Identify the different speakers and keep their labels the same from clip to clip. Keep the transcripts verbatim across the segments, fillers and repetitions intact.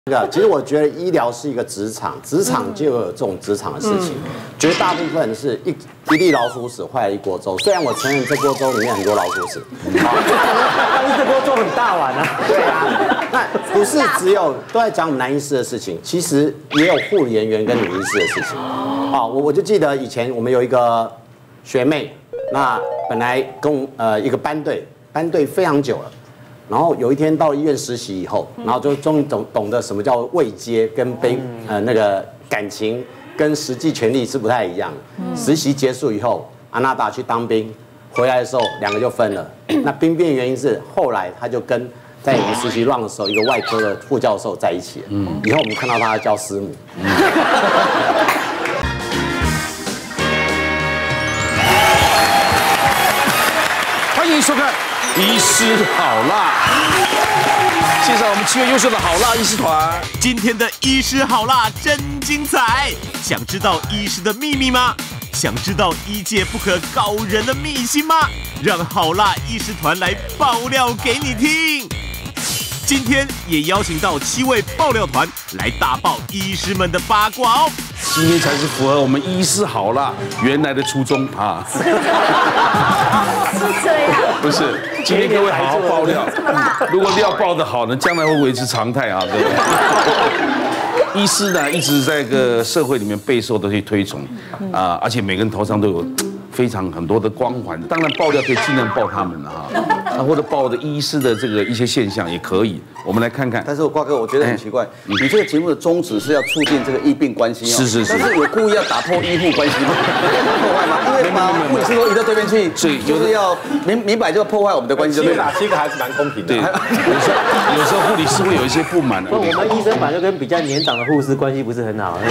Speaker 1: 这个其实我觉得医疗是一个职场，职场就有这种职场的事情。绝大部分是一一粒老鼠屎坏了一锅粥。虽然我承认这锅粥里面很多老鼠屎，
Speaker 2: 但是这锅粥很大碗啊。
Speaker 1: 对啊，那不是只有都在讲我们男医师的事情，其实也有护理人员跟女医师的事情。好，我我就记得以前我们有一个学妹，那本来跟我呃一个班队，班队非常久了。然后有一天到医院实习以后，然后就终于懂懂得什么叫位阶跟悲呃那个感情跟实际权利是不太一样。实习结束以后，安娜达去当兵，回来的时候两个就分了。那兵变原因是后来他就跟在我们实习 run 的时候一个外科的副教授在一起了。以后我们看到他叫师母。
Speaker 3: 欢迎收看。医师好辣，介绍我们七月优秀的好辣医师团。
Speaker 4: 今天的医师好辣真精彩，想知道医师的秘密吗？想知道医界不可告人的秘辛吗？让好辣医师团来爆料给你听。今天也邀请到七位爆料团来大爆医师们的八卦哦。
Speaker 3: 今天才是符合我们医师好辣原来的初衷啊！是
Speaker 5: 这样，
Speaker 3: 不是，今天各位好好爆料。
Speaker 5: 这么辣，
Speaker 3: 如果料爆得好呢，将来会维持常态啊，对不对？医师呢，一直在个社会里面备受的去推崇啊，而且每个人头上都有非常很多的光环。当然爆料可以尽量爆他们了哈，啊，或者爆的医师的这个一些现象也可以。我们来看看。
Speaker 6: 但是瓜哥，我觉得很奇怪，你这个节目的宗旨是要促进这个医病关系哦，
Speaker 3: 是是是，
Speaker 6: 但是有故意要打破医护关系吗？破坏吗？因为把护理师都移到对面去，
Speaker 3: 所以
Speaker 6: 就是要明明摆就破坏我们的关系，对不对？
Speaker 1: 打七个还是蛮公平的。
Speaker 3: 对，有时候有时候护理师会有一些不满的。
Speaker 2: 不，我们医生本来就跟比较年长的护士关系不是很好。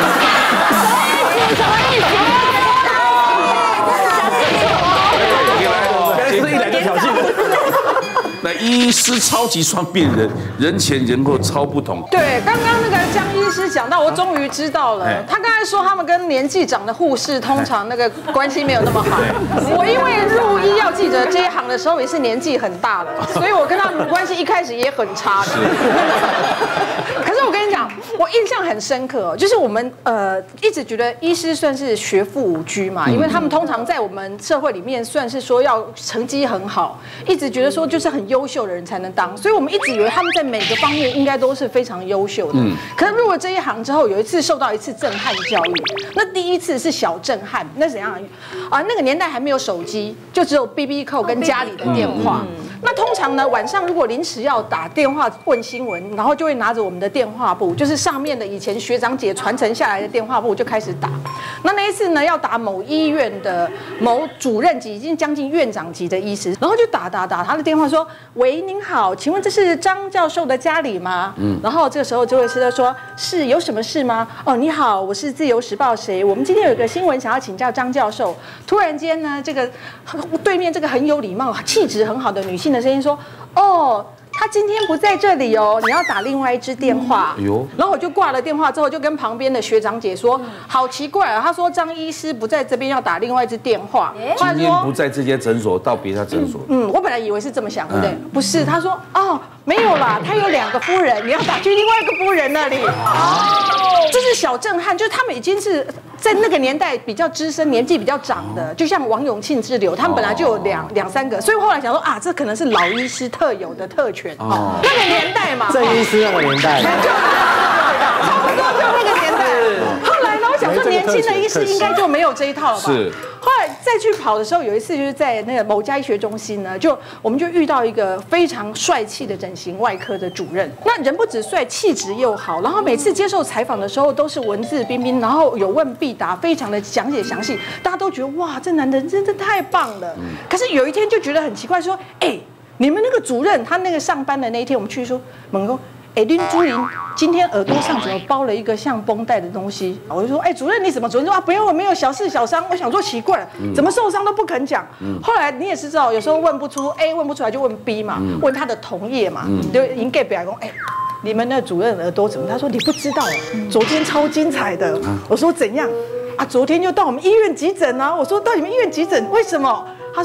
Speaker 3: 这一来就挑衅。那医师超级双面人，人前人后超不同。
Speaker 7: 对，刚刚那个江医师讲到，我终于知道了。他刚才说他们跟年纪长的护士通常那个关系没有那么好。我因为入医药记者这一行的时候也是年纪很大了，所以我跟他们关系一开始也很差的。可是我跟你讲，我印象很深刻，就是我们呃一直觉得医师算是学富五车嘛，因为他们通常在我们社会里面算是说要成绩很好，一直觉得说就是很优秀的人才能当，所以我们一直以为他们在每个方面应该都是非常优秀的。可是入了这一行之后，有一次受到一次震撼教育，那第一次是小震撼，那怎样啊？那个年代还没有手机，就只有 B B 扣跟家里的电话。那通常呢，晚上如果临时要打电话问新闻，然后就会拿着我们的电话簿，就是上面的以前学长姐传承下来的电话簿就开始打。那那一次呢，要打某医院的某主任级，已经将近院长级的医师，然后就打打打他的电话说：“喂，您好，请问这是张教授的家里吗？”嗯，然后这个时候这位师就说：“是，有什么事吗？”哦，你好，我是自由时报谁？我们今天有一个新闻想要请教张教授。突然间呢，这个对面这个很有礼貌、气质很好的女性的声音说：“哦。”他今天不在这里哦，你要打另外一支电话。哎呦，然后我就挂了电话之后，就跟旁边的学长姐说，好奇怪啊，他说张医师不在这边，要打另外一支电话。
Speaker 3: 今天不在这间诊所，到别家诊所。
Speaker 7: 嗯，我本来以为是这么想，对不对？不是，他说哦，没有啦，他有两个夫人，你要打去另外一个夫人那里。哦，这是小震撼，就是他们已经是在那个年代比较资深、年纪比较长的，就像王永庆之流，他们本来就有两两三个，所以后来想说啊，这可能是老医师特有的特权。哦，那个年代嘛，
Speaker 2: 郑医师那个年代，
Speaker 7: 差不多就那个年代。后来呢，我想说年轻的医师应该就没有这一套了吧？
Speaker 3: 是。
Speaker 7: 后来再去跑的时候，有一次就是在那个某家医学中心呢，就我们就遇到一个非常帅气的整形外科的主任。那人不止帅，气质又好，然后每次接受采访的时候都是文质彬彬，然后有问必答，非常的讲解详细，大家都觉得哇，这男人真的太棒了。可是有一天就觉得很奇怪，说，哎。你们那个主任，他那个上班的那一天，我们去说，猛哥，哎，林朱玲今天耳朵上怎么包了一个像绷带的东西？我就说，哎，主任你怎么？主任说啊，不用，我没有小事小伤。我想说奇怪了，怎么受伤都不肯讲。后来你也是知道，有时候问不出 A， 问不出来就问 B 嘛，问他的同业嘛，就已经给表讲，哎。你们那主任耳朵怎么？他说你不知道，昨天超精彩的。我说怎样？啊，昨天就到我们医院急诊啊。我说到你们医院急诊，为什么？他说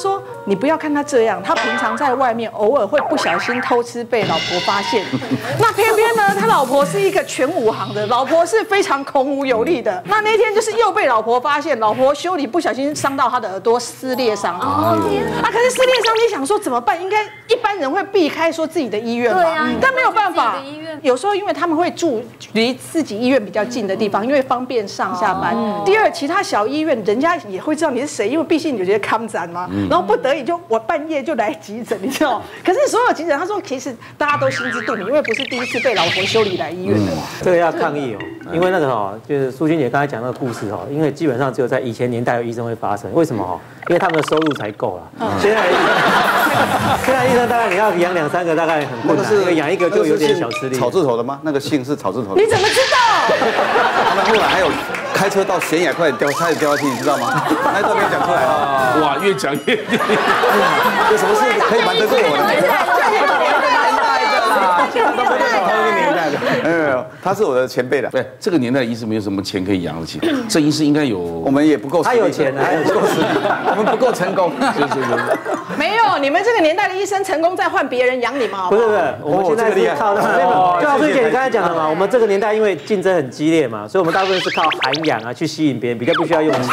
Speaker 7: 你不要看他这样，他平常在外面偶尔会不小心偷吃被老婆发现，那偏偏呢，他老婆是一个全武行的，老婆是非常孔武有力的。那那天就是又被老婆发现，老婆修理不小心伤到他的耳朵撕裂伤。哦天啊！可是撕裂伤，你想说怎么办？应该一般人会避开说自己的医院嘛，对啊，但没有办法。有时候因为他们会住离自己医院比较近的地方，因为方便上下班。第二，其他小医院人家也会知道你是谁，因为毕竟有些看展嘛，然后不得已就我半夜就来急诊，你知道？可是所有急诊，他说其实大家都心知肚明，因为不是第一次被老婆修理来医院的。
Speaker 2: 这个要抗议哦，因为那个哈，就是苏君姐刚才讲那个故事哈，因为基本上只有在以前年代有医生会发生，为什么哈？因为他们的收入才够了。现在现在医生大概你要养两三个，大概很困难，因为养一个就有点小吃力。
Speaker 6: 草字头的吗？那个姓是草字头的。
Speaker 7: 你怎么知道？
Speaker 6: 他们后来还有开车到悬崖快点掉，差点掉下去，你知道吗？那都没有讲出来啊！
Speaker 3: 哇，越讲越
Speaker 6: 有什么事可以瞒得过我的？没有没有，他是我的前辈的。
Speaker 3: 对，这个年代医师没有什么钱可以养得起，这医师应该有，
Speaker 6: 我们也不够，
Speaker 2: 他有钱，还
Speaker 6: 不够实力，我们不够成功。
Speaker 3: 是是是。
Speaker 7: 没有，你们这个年代的医生成功在换别人养你们，好不好？
Speaker 2: 不是不是，我们现在是靠那个，就好像姐你刚才讲的嘛，我们这个年代因为竞争很激烈嘛，所以我们大部分是靠涵养啊去吸引别人，比较不需要用钱。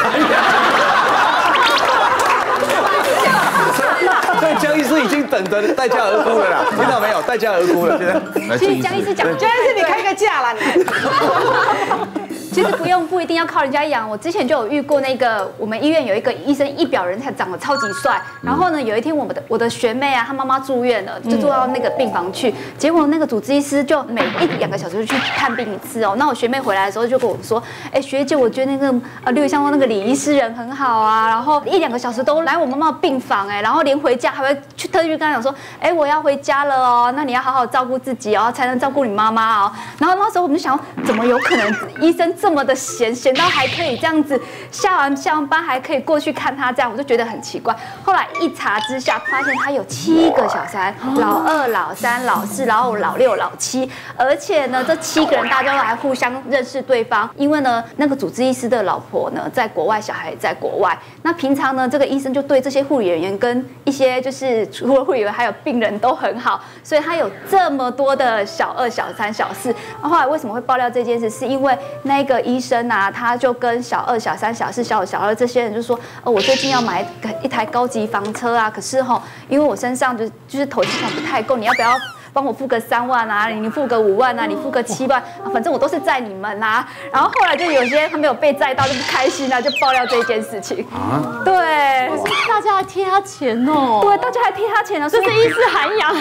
Speaker 6: 所以江医师已经等着待价而沽了啦，听到没有？待价而沽了，现在。
Speaker 5: 其实江医师讲，
Speaker 7: 江医师你开个价啦，你。
Speaker 5: 其实不用不一定要靠人家养，我之前就有遇过那个我们医院有一个医生一表人才，长得超级帅。然后呢，有一天我们的我的学妹啊，她妈妈住院了，就住到那个病房去。结果那个主治医师就每一两个小时就去看病一次哦。那我学妹回来的时候就跟我说，哎，学姐，我觉得那个呃六香那个李医师人很好啊，然后一两个小时都来我妈妈病房哎，然后连回家还会去特地跟她讲说，哎，我要回家了哦，那你要好好照顾自己哦，才能照顾你妈妈哦。然后那时候我们就想，怎么有可能医生这么的闲闲到还可以这样子，下完下完班还可以过去看他，这样我就觉得很奇怪。后来一查之下，发现他有七个小三，老二、老三、老四、老五、老六、老七，而且呢，这七个人大家都还互相认识对方，因为呢，那个主治医师的老婆呢在国外，小孩也在国外。那平常呢，这个医生就对这些护理人员跟一些就是除了护理员还有病人都很好，所以他有这么多的小二、小三、小四。后来为什么会爆料这件事？是因为那个医生啊，他就跟小二、小三、小四、小五、小二这些人就说，呃，我最近要买一台高级房车啊，可是哈，因为我身上就就是投资款不太够，你要不要帮我付个三万啊？你付个五万啊？你付个七万、啊，反正我都是载你们啊。然后后来就有些他没有被载到，就不开心啊，就爆料这件事情。啊，对，
Speaker 8: 大家还贴他钱哦。
Speaker 5: 对，大家还贴他钱呢，这是医师涵养。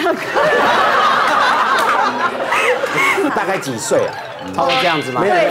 Speaker 1: 大概几岁啊？差不多这样子吗？
Speaker 2: 没有，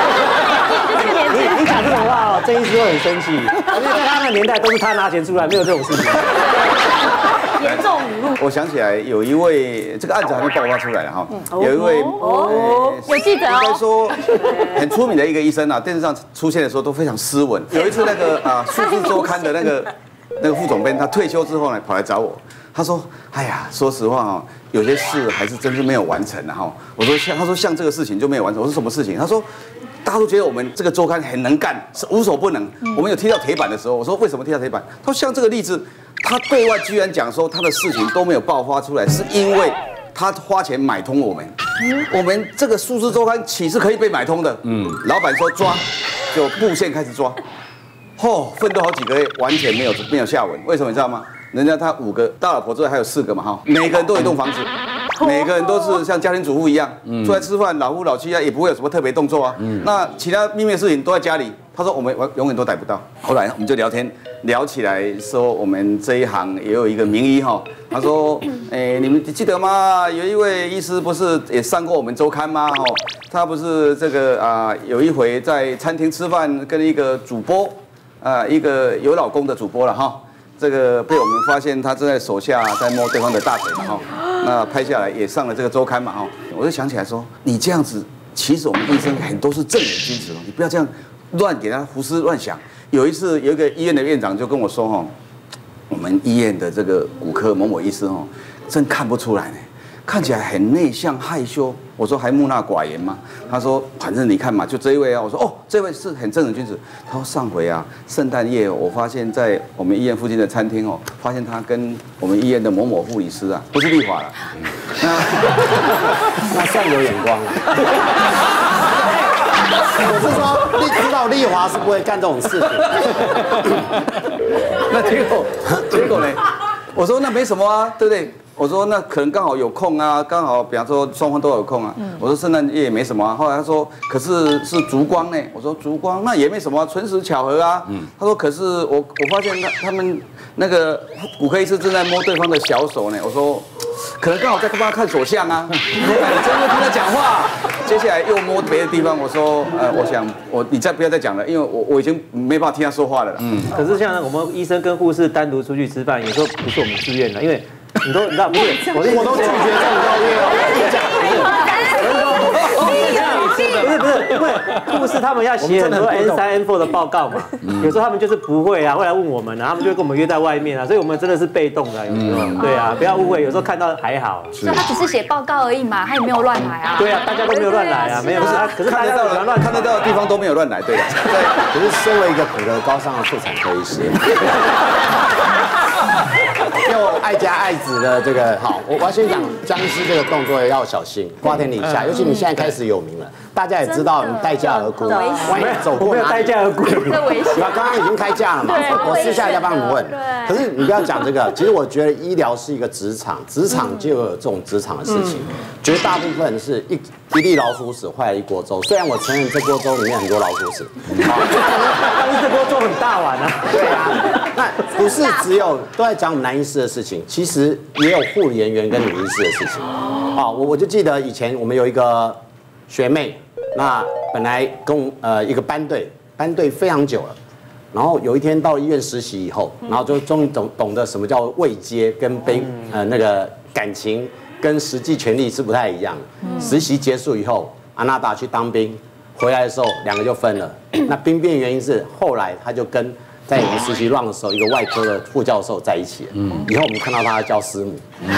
Speaker 2: 你你讲这种话哦，郑医师会很生气，因为在他那个年代都是他拿钱出来，没有这种事情。
Speaker 8: 严重侮辱。
Speaker 6: 我想起来有一位，这个案子还没爆发出来了哈，有一位
Speaker 8: 哦，有记者哦，
Speaker 6: 应该说很出名的一个医生啊，电视上出现的时候都非常斯文。有一次那个啊《数字周刊》的那个那个副总编，他退休之后呢，跑来找我。他说：“哎呀，说实话哦，有些事还是真是没有完成的哈。”我说：“像他说像这个事情就没有完成。”我说：“什么事情？”他说：“大家都觉得我们这个周刊很能干，是无所不能。我们有踢到铁板的时候，我说为什么踢到铁板？他说像这个例子，他对外居然讲说他的事情都没有爆发出来，是因为他花钱买通我们。我们这个数字周刊岂是可以被买通的？嗯，老板说抓，就布线开始抓，嚯，奋斗好几个月，完全没有没有下文。为什么你知道吗？”人家他五个大老婆之外还有四个嘛哈，每个人都有一栋房子，每个人都是像家庭主妇一样，出来吃饭老夫老妻啊，也不会有什么特别动作啊。那其他秘密的事情都在家里。他说我们永远都逮不到。后来我们就聊天聊起来，说我们这一行也有一个名医哈。他说，哎，你们记得吗？有一位医师不是也上过我们周刊吗？哈，他不是这个啊，有一回在餐厅吃饭，跟一个主播啊，一个有老公的主播了哈。这个被我们发现他正在手下在摸对方的大腿嘛哈，那拍下来也上了这个周刊嘛哈，我就想起来说，你这样子，其实我们医生很多是正人君子哦，你不要这样乱给他胡思乱想。有一次有一个医院的院长就跟我说哈，我们医院的这个骨科某某医师哦，真看不出来呢， 看起来很内向害羞。我说还木讷寡言吗？他说反正你看嘛，就这一位啊。我说哦，这位是很正人君子。他说上回啊，圣诞夜我发现在我们医院附近的餐厅哦，发现他跟我们医院的某某护理师啊，不是丽华了，那
Speaker 1: 那算有眼光了。我是说，你知道丽华是不会干这种事情。
Speaker 6: 那结果结果呢？我说那没什么啊，对不对？我说那可能刚好有空啊，刚好比方说双方都有空啊。我说圣诞夜也没什么啊。后来他说可是是烛光呢。我说烛光那也没什么啊，纯属巧合啊。他说可是我我发现他他们那个骨科医师正在摸对方的小手呢。我说可能刚好在帮他看手相啊。你真的听他讲话。接下来又摸别的地方。我说呃，我想我你再不要再讲了，因为我我已经没办法听他说话了。嗯。
Speaker 2: 可是像我们医生跟护士单独出去吃饭，有时候不是我们自愿的，因为。你都你知道不是？我我都拒绝这种邀约哦。不是不是，因为护士他们要写很多 N 三 N 四的报告嘛，有时候他们就是不会啊，会来问我们啊，他们就会跟我们约在外面啊，所以我们真的是被动的，有时候对啊，不要误会，有时候看到还好。
Speaker 5: 所以他只是写报告而已嘛，他也没有乱来啊。
Speaker 2: 对啊，大家都没有乱来啊，没有。可是
Speaker 6: 看得到的乱看得到的地方都没有乱来，对的。
Speaker 1: 对，可是身为一个品格高尚的妇产科医师。又爱家爱子的这个好，我我要先讲僵尸这个动作要小心，瓜田李下，尤其你现在开始有名了，大家也知道你待价而沽，万一走过哪里，
Speaker 2: 待价而沽，
Speaker 5: 这危险。
Speaker 1: 刚刚已经开价了嘛，我私下再帮你们问。可是你不要讲这个，其实我觉得医疗是一个职场，职场就有这种职场的事情，绝大部分是一一粒老鼠屎坏了一锅粥。虽然我承认这锅粥里面很多老鼠屎，
Speaker 2: 但是这锅粥很大碗啊。
Speaker 1: 对啊，那不是只有都在讲我们男医师的事情，其实也有护理人员跟女医师的事情。啊，我我就记得以前我们有一个学妹，那本来跟我呃一个班队，班队非常久了，然后有一天到医院实习以后，然后就终于懂懂得什么叫位阶跟悲呃那个感情跟实际权利是不太一样的。实习结束以后，阿娜达去当兵，回来的时候两个就分了。那兵变原因是后来他就跟在我们实习 run 的时候，一个外科的副教授在一起了。以后我们看到他叫师母。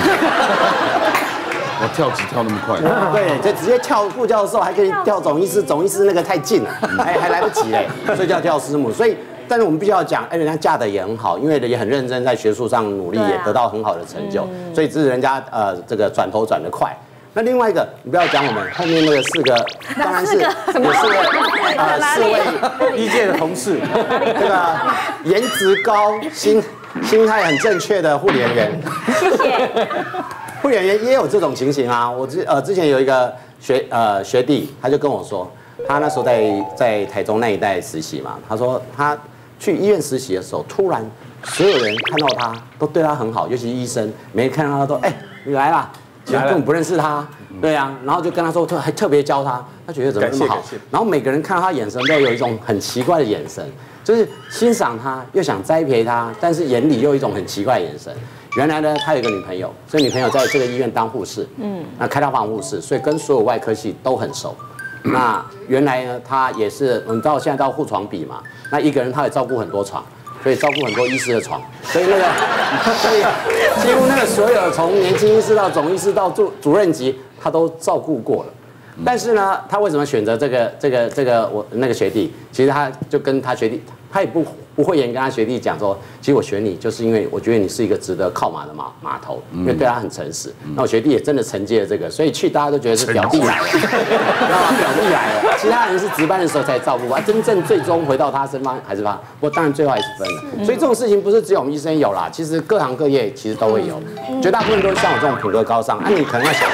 Speaker 3: 我跳级跳那么快，
Speaker 1: 对，就直接跳副教授，还可以跳总医师，总医师那个太近了，还还来不及嘞，所以叫跳师母。所以，但是我们必须要讲，哎，人家嫁的也很好，因为也很认真，在学术上努力，也得到很好的成就，所以这是人家呃这个转头转得快。那另外一个，你不要讲我们后面那个四个，当然是有四位呃四位医界的同事，这个颜值高、心心态很正确的护理人员，
Speaker 8: 谢谢。
Speaker 1: 护理人员也有这种情形啊。我之呃之前有一个学呃学弟，他就跟我说，他那时候在在台中那一带实习嘛，他说他去医院实习的时候，突然所有人看到他都对他很好，尤其是医生，每人看到他都哎、欸、你来啦。其实根本不认识他，对啊，然后就跟他说，特还特别教他，他觉得怎么那么好。然后每个人看到他眼神都有一种很奇怪的眼神，就是欣赏他又想栽培他，但是眼里又有一种很奇怪的眼神。原来呢，他有一个女朋友，这女朋友在这个医院当护士，嗯，那开刀房护士，所以跟所有外科系都很熟。那原来呢，他也是，我们知道现在到护床比嘛，那一个人他也照顾很多床。所以照顾很多医师的床，所以那个，所以几乎那个所有从年轻医师到总医师到主主任级，他都照顾过了。但是呢，他为什么选择这个这个这个我那个学弟？其实他就跟他学弟，他也不不讳言跟他学弟讲说，其实我选你就是因为我觉得你是一个值得靠马的马码头，因为对他很诚实。那我学弟也真的承接了这个，所以去大家都觉得是表弟来了，知道吗？表弟来了，其他人是值班的时候才照顾他，真正最终回到他身方还是他。不过当然最后还是分了。所以这种事情不是只有我们医生有啦，其实各行各业其实都会有，绝大部分都是像我这种品格高尚，啊，你可能要小心。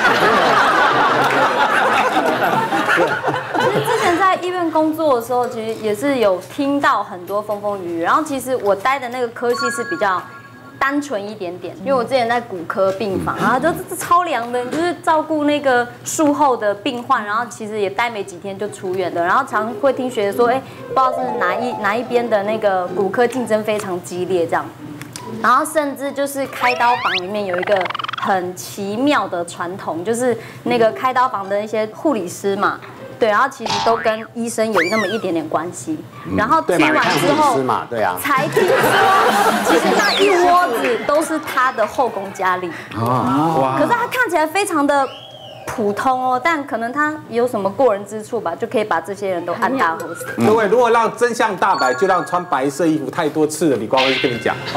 Speaker 8: 其实之前在医院工作的时候，其实也是有听到很多风风雨雨。然后其实我待的那个科系是比较单纯一点点，因为我之前在骨科病房，然后就超凉的，就是照顾那个术后的病患，然后其实也待没几天就出院的。然后常会听学姐说，哎，不知道是哪一哪一边的那个骨科竞争非常激烈这样。然后甚至就是开刀房里面有一个很奇妙的传统，就是那个开刀房的一些护理师嘛， 对，然后其实都跟医生有那么一点点关系。然后
Speaker 1: 对嘛，你
Speaker 8: 贴完之
Speaker 1: 看护理
Speaker 8: 后
Speaker 1: 师，嘛，对啊。
Speaker 8: 才听说，其实那一窝子都是他的后宫佳丽。
Speaker 3: 哇
Speaker 8: 可是他看起来非常的普通哦，但可能他有什么过人之处吧，就可以把这些人都按大后死。
Speaker 9: 各位，如果让真相大白，就让穿白色衣服太多次的李光辉跟你讲。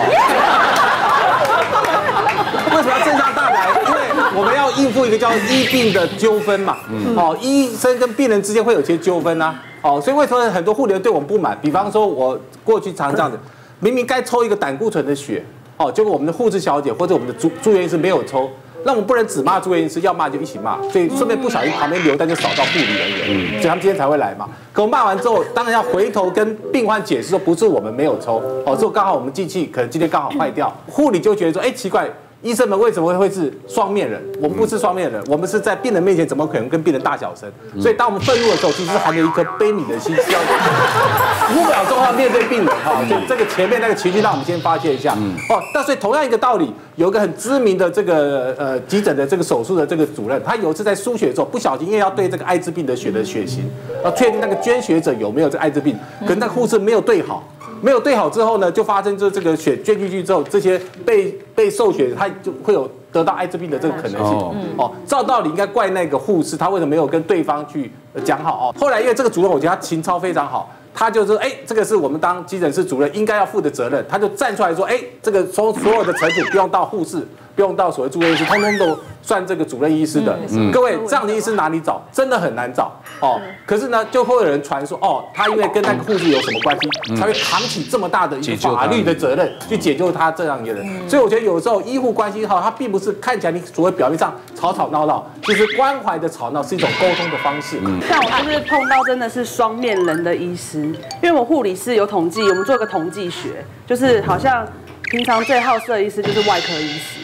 Speaker 9: 为什么要真相大白？因为我们要应付一个叫医病的纠纷嘛。哦，医生跟病人之间会有些纠纷啊。哦，所以为什么很多护理人对我们不满？比方说，我过去常这样子，明明该抽一个胆固醇的血，哦，结果我们的护士小姐或者我们的住住院医师没有抽。那我们不能只骂住院医师，要骂就一起骂，所以顺便不小心旁边流弹就扫到护理人员，所以他们今天才会来嘛。可我骂完之后，当然要回头跟病患解释说，不是我们没有抽，哦，这刚好我们机器可能今天刚好坏掉，护理就觉得说，哎，奇怪。医生们为什么会是双面人？我们不是双面人，我们是在病人面前怎么可能跟病人大小声？所以当我们愤怒的时候，其实含有一颗悲悯的心，是要五秒钟要面对病人哈。所以这个前面那个情绪，让我们先发泄一下。哦，但所以同样一个道理，有一个很知名的这个呃急诊的这个手术的这个主任，他有一次在输血的时候不小心，因为要对这个艾滋病的血的血型，要确定那个捐血者有没有这个艾滋病，可能那个护士没有对好。没有对好之后呢，就发生就这个血捐进去之后，这些被被受血，他就会有得到艾滋病的这个可能性。哦，照道理应该怪那个护士，他为什么没有跟对方去讲好哦？后来因为这个主任，我觉得他情操非常好，他就说，哎，这个是我们当急诊室主任应该要负的责任，他就站出来说，哎，这个所所有的程序不用到护士，不用到所谓住院医师，通通都算这个主任医师的。嗯、各位，这样的医师哪里找？真的很难找哦。可是呢，就会有人传说，哦，他因为跟那个护士有什么关系，嗯、才会扛起这么大的一个法律的责任去解救他这样一个人。嗯、所以我觉得有时候医护关系哈，它并不是看起来你所谓表面上吵吵闹闹，其实关怀的吵闹是一种沟通的方式。
Speaker 10: 嗯、像我就是碰到真的是双面人的医师，因为我护理师有统计，我们做一个统计学，就是好像平常最好色的医师就是外科医师。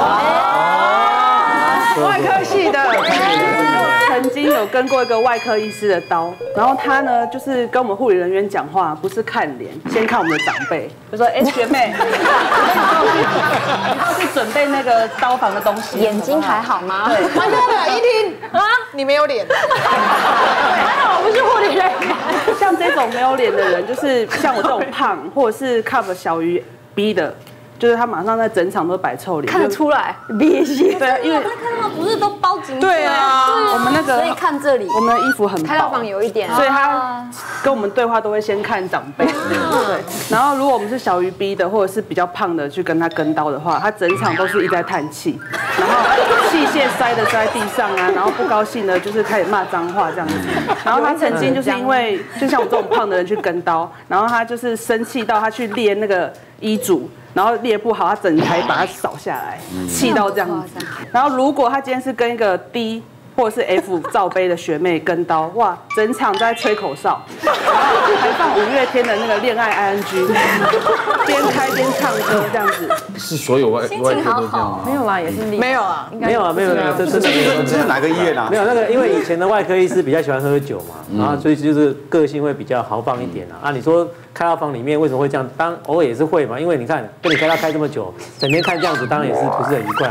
Speaker 7: 外科系的，
Speaker 10: 曾经有跟过一个外科医师的刀，然后他呢就是跟我们护理人员讲话，不是看脸，先看我们的长辈，就说：“哎，学妹，你要去准备那个刀房的东西，
Speaker 5: 眼睛还好吗？”
Speaker 10: 对，
Speaker 7: 完蛋了，一听啊，你没有脸，还好我不是护理人员。
Speaker 10: 像这种没有脸的人，就是像我这种胖，或者是 cup 小于 B 的。就是他马上在整场都摆臭脸，
Speaker 5: 看得出来，
Speaker 10: 憋血。对啊，因为
Speaker 8: 他看到不是都包紧？
Speaker 10: 对啊，我们那个，
Speaker 8: 所以看这里，
Speaker 10: 我们的衣服很薄，
Speaker 5: 开刀房有一点，
Speaker 10: 所以他跟我们对话都会先看长辈。对，然后如果我们是小于 B 的，或者是比较胖的去跟他跟刀的话，他整场都是一直在叹气，然后器械塞的塞地上啊，然后不高兴的就是开始骂脏话这样子。然后他曾经就是因为就像我这种胖的人去跟刀，然后他就是生气到他去列那个医嘱。然后列不好，他整台把它扫下来，气到这样子。然后如果他今天是跟一个 D 或者是 F 罩杯的学妹跟刀，哇，整场在吹口哨，然后还放五月天的那个恋爱 I N G， 边开边唱歌这样子。
Speaker 3: 是所有外外科都这样吗？
Speaker 2: 没有啦，也是
Speaker 7: 没有啊，
Speaker 2: 没有啊，没有没有，这这
Speaker 6: 这是哪个医院啊？
Speaker 2: 没有那个，因为以前的外科医师比较喜欢喝酒嘛，然后所以就是个性会比较豪放一点啊。啊，你说开刀房里面为什么会这样？当偶尔也是会嘛，因为你看跟你开刀开这么久，整天看这样子，当然也是不是很愉快。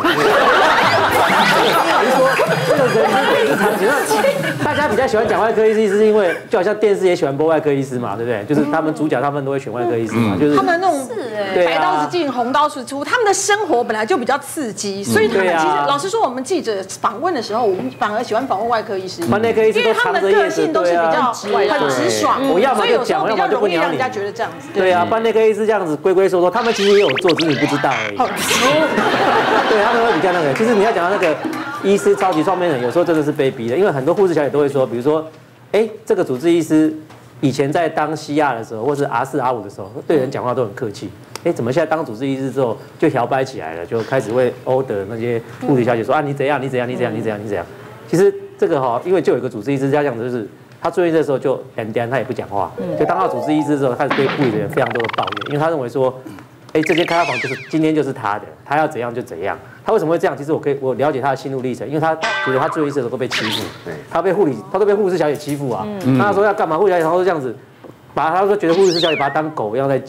Speaker 2: 你说这个人也是常情，那大家比较喜欢讲外科医师，是因为就好像电视也喜欢播外科医师嘛，对不对？就是他们主角他们都会选外科医师嘛，就是
Speaker 7: 他们那种
Speaker 2: 对
Speaker 7: 白刀子进红刀子出，他们的生活本来就比较刺激，所以他们其实老实说，我们记者访问的时候，我们反而喜欢访问外科医师，因
Speaker 2: 为
Speaker 7: 他们的个性都是比较很直爽，
Speaker 2: 我要么
Speaker 7: 所以有时候比较容易让人
Speaker 2: 你
Speaker 7: 家觉得这样子。
Speaker 2: 对啊，班内科医师这样子龟龟说说，他们其实也有做，只是你不知道而已。对，他们会比较那个。其实你要讲到那个医师超级双面人，有时候真的是被逼的，因为很多护士小姐都会说，比如说，哎，这个主治医师以前在当西亚的时候，或是 R 四 R 五的时候，对人讲话都很客气。哎，怎么现在当主治医师之后就摇摆起来了，就开始会 order 那些护理小姐说啊，你怎样，你怎样，你怎样，你怎样，你怎样。其实这个哈，因为就有一个主治医师这样子，就是他住院的时候就点点，他也不讲话，就当到主治医师之后，开始对护理人员非常多的抱怨，因为他认为说，哎，这间开刀房就是今天就是他的，他要怎样就怎样。他为什么会这样？其实我可以我了解他的心路历程，因为他觉得他住院医师的时候都被欺负，他被护理他都被护士小姐欺负啊。那他说要干嘛？护士小姐他说这样子，把他说觉得护士小姐把他当狗一样在叫，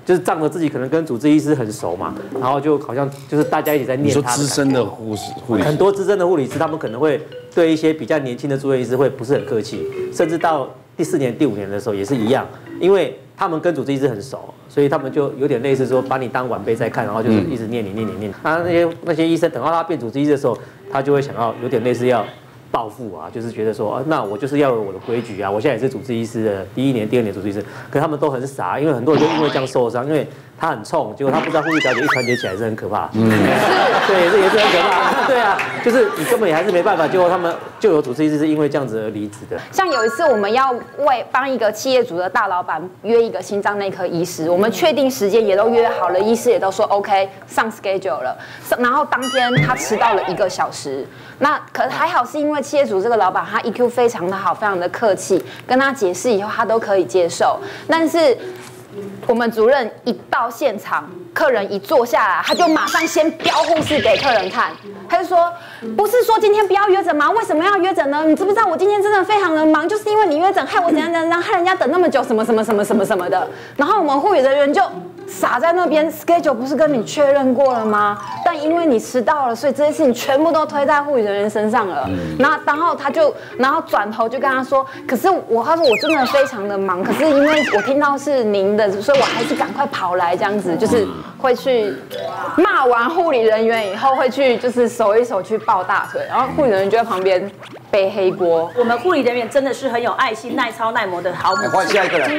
Speaker 2: 就是仗着自己可能跟主治医师很熟嘛，然后就好像就是大家一起在念他的感觉。
Speaker 3: 你说资深的护士、护理师，
Speaker 2: 很多资深的护理师，他们可能会对一些比较年轻的住院医师会不是很客气，甚至到第四年、第五年的时候也是一样，因为他们跟主治医师很熟，所以他们就有点类似说把你当晚辈在看，然后就是一直念你、念你、念你。啊，那些那些医生等到他变主治医师的时候，他就会想要有点类似要报复啊，就是觉得说，啊，那我就是要有我的规矩啊，我现在也是主治医师的第一年、第二年主治医师，可是他们都很傻，因为很多人就因为这样受伤，因为他很冲，结果他不知道护士小姐一团结起来是很可怕，嗯，对，也是也是很可怕，对啊，就是你根本也还是没办法，结果他们就有主治医师是因为这样子而离职的。
Speaker 5: 像有一次我们要为帮一个企业主的大老板约一个心脏内科医师，我们确定时间也都约好了，医师也都说 OK 上 schedule 了，然后当天他迟到了一个小时，那可还好是因为企业主这个老板他 E Q 非常的好，非常的客气，跟他解释以后他都可以接受，但是我们主任一到现场，客人一坐下来，他就马上先标护士给客人看，他就说：“不是说今天不要约诊吗？为什么要约诊呢？你知不知道我今天真的非常的忙，就是因为你约诊，害我怎样怎样，害人家等那么久，什么什么什么什么什么的。”然后我们护理人员就傻在那边 ，schedule 不是跟你确认过了吗？但因为你迟到了，所以这些事情全部都推在护理人员身上了。然后，然后他就，然后转头就跟他说：“可是我，他说我真的非常的忙，可是因为我听到是您的，所以我还是赶快跑来这样子，就是会去骂完护理人员以后，会去就是手一手去抱大腿，然后护理人员就在旁边背黑锅。
Speaker 11: 我们护理人员真的是很有爱心、耐操耐磨的好母亲。
Speaker 6: 换下一个人。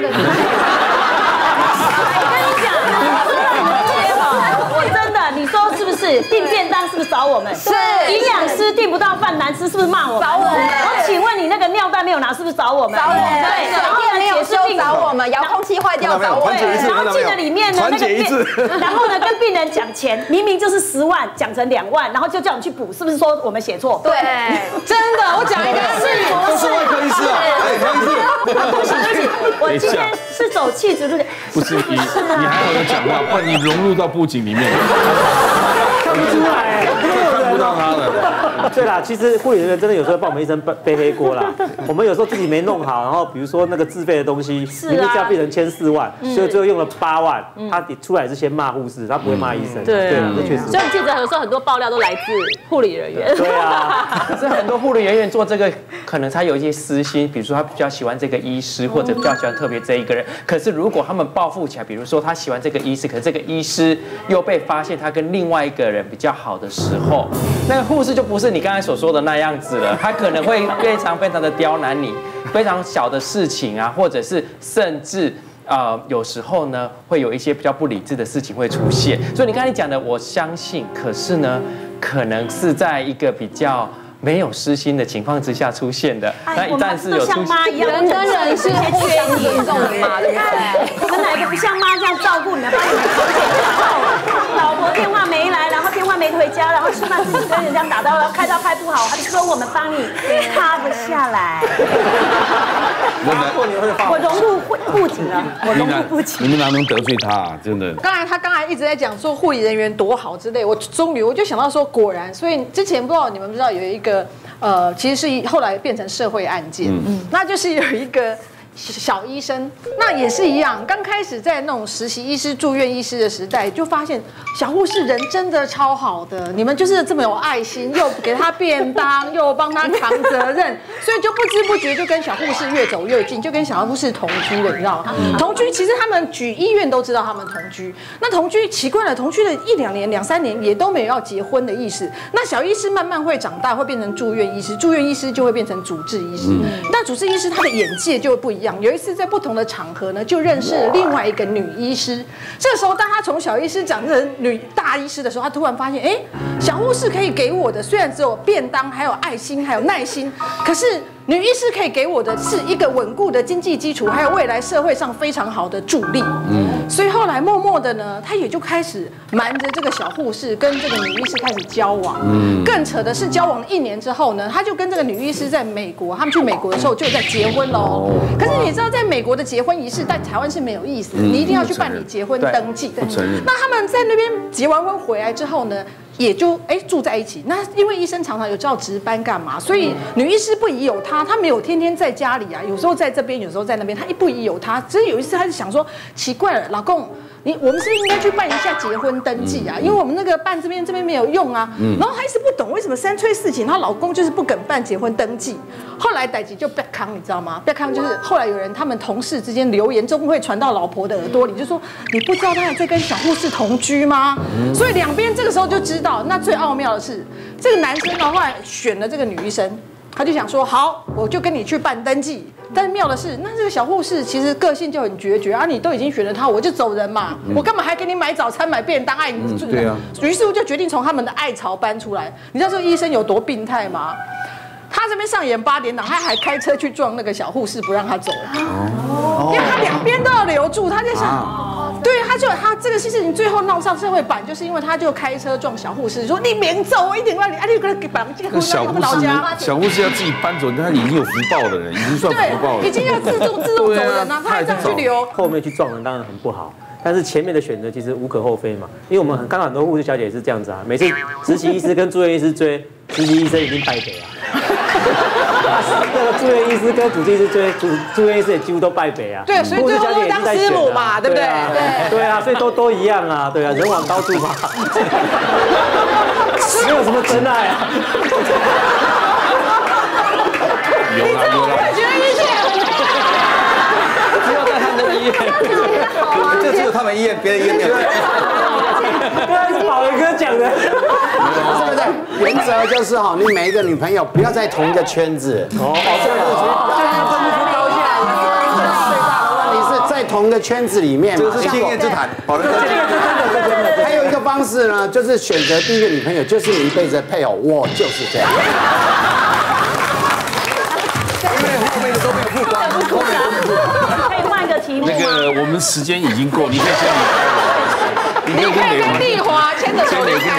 Speaker 11: 我真的，你说是不是？订便当是不是找我们？
Speaker 5: 是。
Speaker 11: 营养师订不到饭难吃，是不是骂我们？
Speaker 5: 找我们。
Speaker 11: 我请问你那个尿袋没有拿，是不是找我们？
Speaker 5: 找我们。
Speaker 11: 对，然后
Speaker 5: 没有修找我们，遥控器坏掉找我们。
Speaker 11: 然后进了里面呢，那个病，然后呢跟病人讲钱，明明就是十万，讲成两万，然后就叫我们去补，是不是说我们写错？
Speaker 5: 对，真的，我讲一个是
Speaker 6: 都是外科医师啊，外科医师。
Speaker 11: 不是不是，我今天是走气质路线。
Speaker 3: 不是你，你还好有讲话，不然你融入到布景里面，
Speaker 2: 看不出来，
Speaker 3: 看不到他了。
Speaker 2: 对啦，其实护理人员真的有时候帮我们医生背背黑锅啦。我们有时候自己没弄好，然后比如说那个自费的东西，明明是要病人签四万，所以最后用了八万，他出来是先骂护士，他不会骂医生。
Speaker 11: 对，
Speaker 2: 这确实。
Speaker 11: 所以记者有时候很多爆料都来自护理人员。
Speaker 2: 对啊，
Speaker 12: 可是很多护理人员做这个，可能他有一些私心，比如说他比较喜欢这个医师，或者比较喜欢特别这一个人。可是如果他们报复起来，比如说他喜欢这个医师，可是这个医师又被发现他跟另外一个人比较好的时候，那个护士就不是你刚才所说的那样子了，他可能会非常非常的刁难你，非常小的事情啊，或者是甚至呃有时候呢会有一些比较不理智的事情会出现。所以你刚才讲的，我相信，可是呢，可能是在一个比较没有失心的情况之下出现的。那一旦是有出现，
Speaker 5: 人跟人是互相尊重的嘛，对不对？
Speaker 11: 我们哪个不像妈这样照顾你们？帮你们手写老婆电话没来，然后电话没回家，然后吃饭自己跟人家打到，然后开刀开不好，他就说我们帮你塌不下来。我融入布景了，我融入布景。
Speaker 3: 你们哪能得罪他啊？真的。
Speaker 7: 刚才他刚才一直在讲说护理人员多好之类，我终于我就想到说，果然，所以之前不知道你们不知道有一个呃，其实是后来变成社会案件，嗯，那就是有一个小医生，那也是一样，刚开始在那种实习医师、住院医师的时代，就发现小护士人真的超好的，你们就是这么有爱心，又给他便当，又帮他扛责任，所以就不知不觉就跟小护士越走越近，就跟小护士同居了，你知道吗？同居其实他们举医院都知道他们同居，那同居奇怪了，同居了一两年、两三年也都没有要结婚的意思。那小医师慢慢会长大，会变成住院医师，住院医师就会变成主治医师。那主治医师他的眼界就会不一样。有一次在不同的场合呢，就认识了另外一个女医师。这个时候，当他从小医师长成女大医师的时候，他突然发现，哎，小护士可以给我的虽然只有便当，还有爱心，还有耐心，可是女医师可以给我的是一个稳固的经济基础，还有未来社会上非常好的助力。嗯，所以后来默默的呢，他也就开始瞒着这个小护士跟这个女医师开始交往。嗯，更扯的是，交往了一年之后呢，他就跟这个女医师在美国，他们去美国的时候就在结婚喽。可是你知道，在美国的结婚仪式，在台湾是没有意思的，你一定要去办理结婚登记。
Speaker 3: 不承认。
Speaker 7: 那他们在那边结完婚回来之后呢， 也就哎住在一起。那因为医生常常有叫值班干嘛，所以女医师不疑有他，她没有天天在家里啊，有时候在这边，有时候在那边，她一不疑有他。只是有一次，她就想说，奇怪了，老公。你我们是不是应该去办一下结婚登记啊？因为我们那个办这边这边没有用啊。然后还是不懂为什么三催四请，她老公就是不肯办结婚登记。后来代志就被康，你知道吗？被康就是后来有人他们同事之间留言，终会传到老婆的耳朵里，就说你不知道他还在跟小护士同居吗？所以两边这个时候就知道。那最奥妙的是，这个男生呢后来选了这个女医生，他就想说好，我就跟你去办登记。但是妙的是，那这个小护士其实个性就很决绝啊！你都已经选了他，我就走人嘛，嗯、我干嘛还给你买早餐、买便当？爱你、嗯、对啊。于是乎就决定从他们的爱巢搬出来。你知道这个医生有多病态吗？他这边上演八点档，他还开车去撞那个小护士，不让他走。哦，因为他两边都要留住，他在想。啊对，他就他这个事情最后闹上社会版，就是因为他就开车撞小护士，说你免走，我一定让你，啊，你给他绑这个
Speaker 3: 小护士，小护士要自己搬走，他已经有福报的人，已经算福报了，
Speaker 7: 已经要自动自动走人了，他还这样去留，
Speaker 2: 后面去撞人当然很不好。但是前面的选择其实无可厚非嘛，因为我们很看到很多护士小姐也是这样子啊，每次实习医师跟住院医师追，实习医生已经败北了。那个住院医师跟主治医师追，主住院医师也几乎都败北啊。
Speaker 7: 对，所以最后都当师母嘛，对不对？
Speaker 2: 对对啊，所以都都一样啊，对啊，人往高处爬，没有什么真爱啊。
Speaker 3: 有啦有啦，
Speaker 7: 我觉得医院
Speaker 12: 只有在他们的医院，
Speaker 6: 就只有他们医院，别的医院没有。
Speaker 2: 这是宝仁哥讲的。
Speaker 1: 是不是？原则就是哈，你每一个女朋友不要在同一个圈子。哦，这个就是分不出高下来。最大的问题是在同一个圈子里面嘛。
Speaker 6: 这是经验之谈。好的，
Speaker 1: 这个是真的，真的。还有一个方式呢，就是选择第一个女朋友就是你一辈子的配偶，我就是这样。
Speaker 6: 因为后面的都没有曝光，后面都没有曝光。
Speaker 11: 可以换个题目吗？
Speaker 3: 那个我们时间已经够，你可以先离开。
Speaker 7: 你可以跟丽华牵着手离开。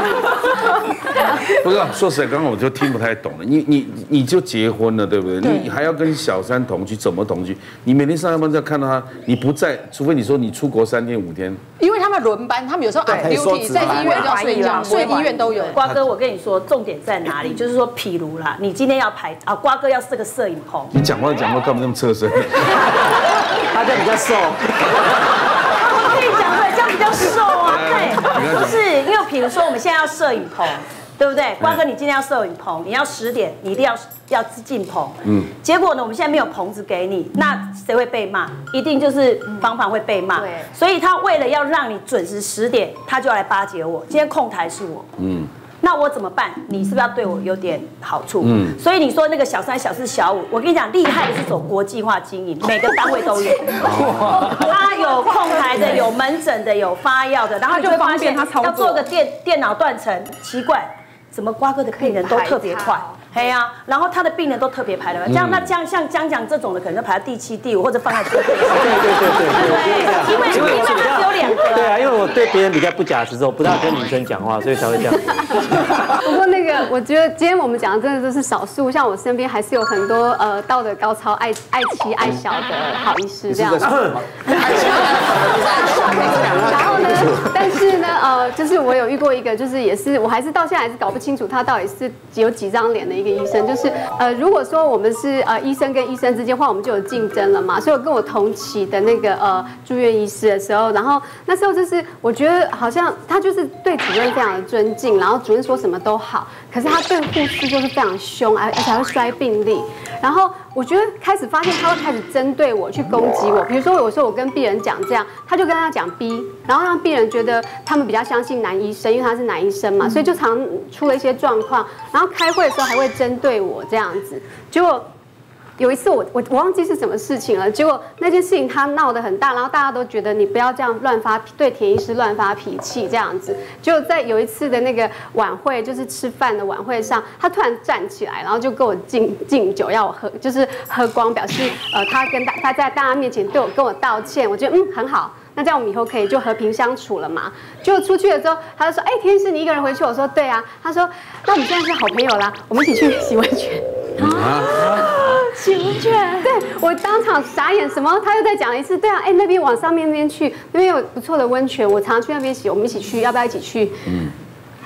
Speaker 3: 不是，说实在，刚刚我就听不太懂了。你你你就结婚了，对不对？你还要跟小三同居，怎么同居？你每天上下班在看到他，你不在，除非你说你出国三天五天。
Speaker 7: 因为他们轮班，他们有时候 on duty 在医院要睡觉，睡医院都有。
Speaker 11: 瓜哥，我跟你说，重点在哪里？就是说，譬如啦，你今天要拍啊，瓜哥要是个摄影棚。
Speaker 3: 你讲话讲话干嘛那么侧身？
Speaker 2: 他这比较瘦。
Speaker 11: 我可以讲的，这样比较瘦啊，对，不是因为比如说我们现在要摄影棚，对不对？瓜哥，你今天要摄影棚，你要十点，你一定要要进棚，嗯，结果呢，我们现在没有棚子给你，那谁会被骂？一定就是房房会被骂，对，所以他为了要让你准时十点，他就要来巴结我，今天控台是我，嗯。那我怎么办？你是不是要对我有点好处？嗯，所以你说那个小三、小四、小五，我跟你讲，厉害的是走国际化经营，每个单位都有。他有控台的，有门诊的，有发药的，然后你就会发现要做个电电脑断层，奇怪，怎么瓜哥的病人都特别快？嘿呀，然后他的病人都特别排的，这样那这样像江江这种的，可能就排到第七、第五，或者放在最后。对
Speaker 2: 对对对，
Speaker 11: 因为因为他只有两个。
Speaker 2: 对啊，因为我对别人比较不假思索，不大跟女生讲话，所以才会这样。
Speaker 5: 不过那个，我觉得今天我们讲的真的都是少数，像我身边还是有很多呃道德高超、爱爱妻爱小的好医师这样。爱妻爱小，然后呢，但是呢，呃，就是我有遇过一个，就是也是我还是到现在还是搞不清楚他到底是有几张脸的一个医生，就是呃，如果说我们是呃医生跟医生之间的话，我们就有竞争了嘛。所以我跟我同期的那个呃住院医师的时候，然后那时候就是我觉得好像他就是对主任非常的尊敬，然后主任说什么都好，可是他对护士就是非常凶，而而且还会摔病历。然后我觉得开始发现他会开始针对我去攻击我，比如说我说我跟病人讲这样，他就跟他讲 B， 然后让病人觉得他们比较相信男医生，因为他是男医生嘛，所以就常出了一些状况。然后开会的时候还会针对我这样子，结果有一次我我我忘记是什么事情了，结果那件事情他闹得很大，然后大家都觉得你不要这样乱发对田医师乱发脾气这样子。结果在有一次的那个晚会，就是吃饭的晚会上，他突然站起来，然后就跟我敬敬酒，要我喝，就是喝光，表示呃他跟大他在大家面前对我跟我道歉。我觉得嗯很好。那这样我们以后可以就和平相处了嘛？结果出去了之后，他就说：“哎，田医师，你一个人回去？”我说：“对啊。”他说：“那我们现在是好朋友啦，我们一起去洗温泉。”啊，洗温泉？对，我当场傻眼，什么？他又再讲了一次，对啊，哎，那边往上面那边去，那边有不错的温泉，我常去那边洗，我们一起去，要不要一起去？嗯。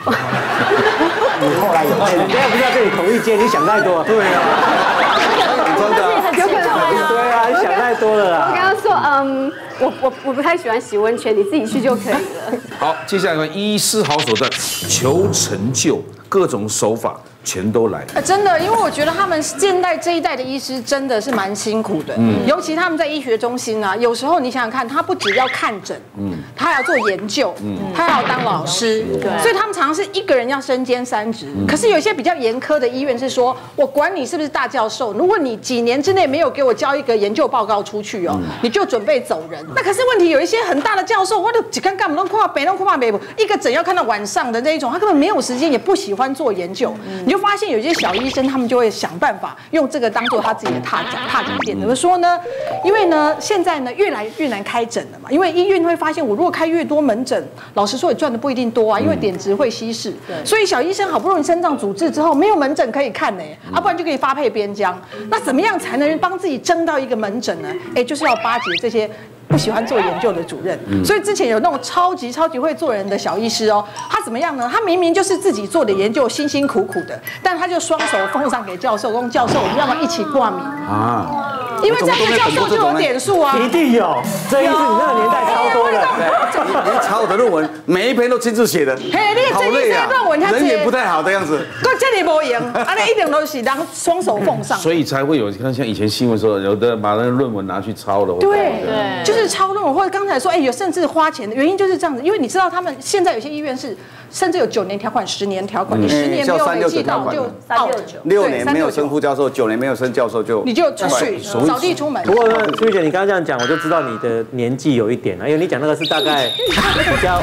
Speaker 2: 你后来有接，人家不是要跟你同一间，你想太多。对啊，
Speaker 5: 真的有可能。
Speaker 2: 对啊，你想太多了啦。
Speaker 5: 我刚刚说，嗯，我我我不太喜欢洗温泉，你自己去就可以了。
Speaker 3: 好，接下来看医师好手段，求成就，各种手法全都来。
Speaker 7: 呃，真的，因为我觉得他们现代这一代的医师真的是蛮辛苦的，嗯，尤其他们在医学中心啊，有时候你想想看，他不只要看诊，嗯，他还要做研究，嗯，他还要当老师，对，所以他们常常是一个人要身兼三职。可是有一些比较严苛的医院是说，我管你是不是大教授，如果你几年之内没有给我交一个研究报告出去哦，你就准备走人。那可是问题有一些很大的教授，我都只看干嘛都看北都看北部，一个诊要看到晚上的那一种，他根本没有时间，也不喜欢做研究，你就发现有些小医生他们就会想办法用这个当做他自己的踏脚踏脚点。怎么说呢？因为呢，现在呢越来越难开诊了嘛，因为医院会发现我如果开越多门诊，老实说也赚的不一定多啊，因为点值会稀释，所以小医生好不容易身障主治之后，没有门诊可以看呢，啊，不然就可以发配边疆。那怎么样才能帮自己争到一个门诊呢？哎，就是要巴结这些不喜欢做研究的主任，所以之前有那种超级超级会做人的小医师哦，他怎么样呢？他明明就是自己做的研究辛辛苦苦的，但他就双手奉上给教授，跟教授我们要不要一起挂名啊？因为这样教授就有点数啊，
Speaker 2: 一定有，这一次你那个年代超多的，
Speaker 6: 你查我的论文，每一篇都亲自写的，
Speaker 7: 嘿，你
Speaker 6: 好累啊，人也不太好的样子，
Speaker 7: 够这里无赢，啊，你一定都是当双手奉上，
Speaker 3: 所以才会有看像以前新闻说，有的把那个论文拿去抄了，
Speaker 7: 对对，就是抄论文，或者刚才说，哎，有甚至花钱的原因就是这样子，因为你知道他们现在有些医院是。甚至有九年条款、十年条款，你十年没有累计到就
Speaker 6: 三六九，六年没有升副教授，九年没有升教授就
Speaker 7: 你就出去扫地出门。
Speaker 2: 不过呢，苏玉姐，你刚刚这样讲，我就知道你的年纪有一点了，因为你讲那个是大概比较，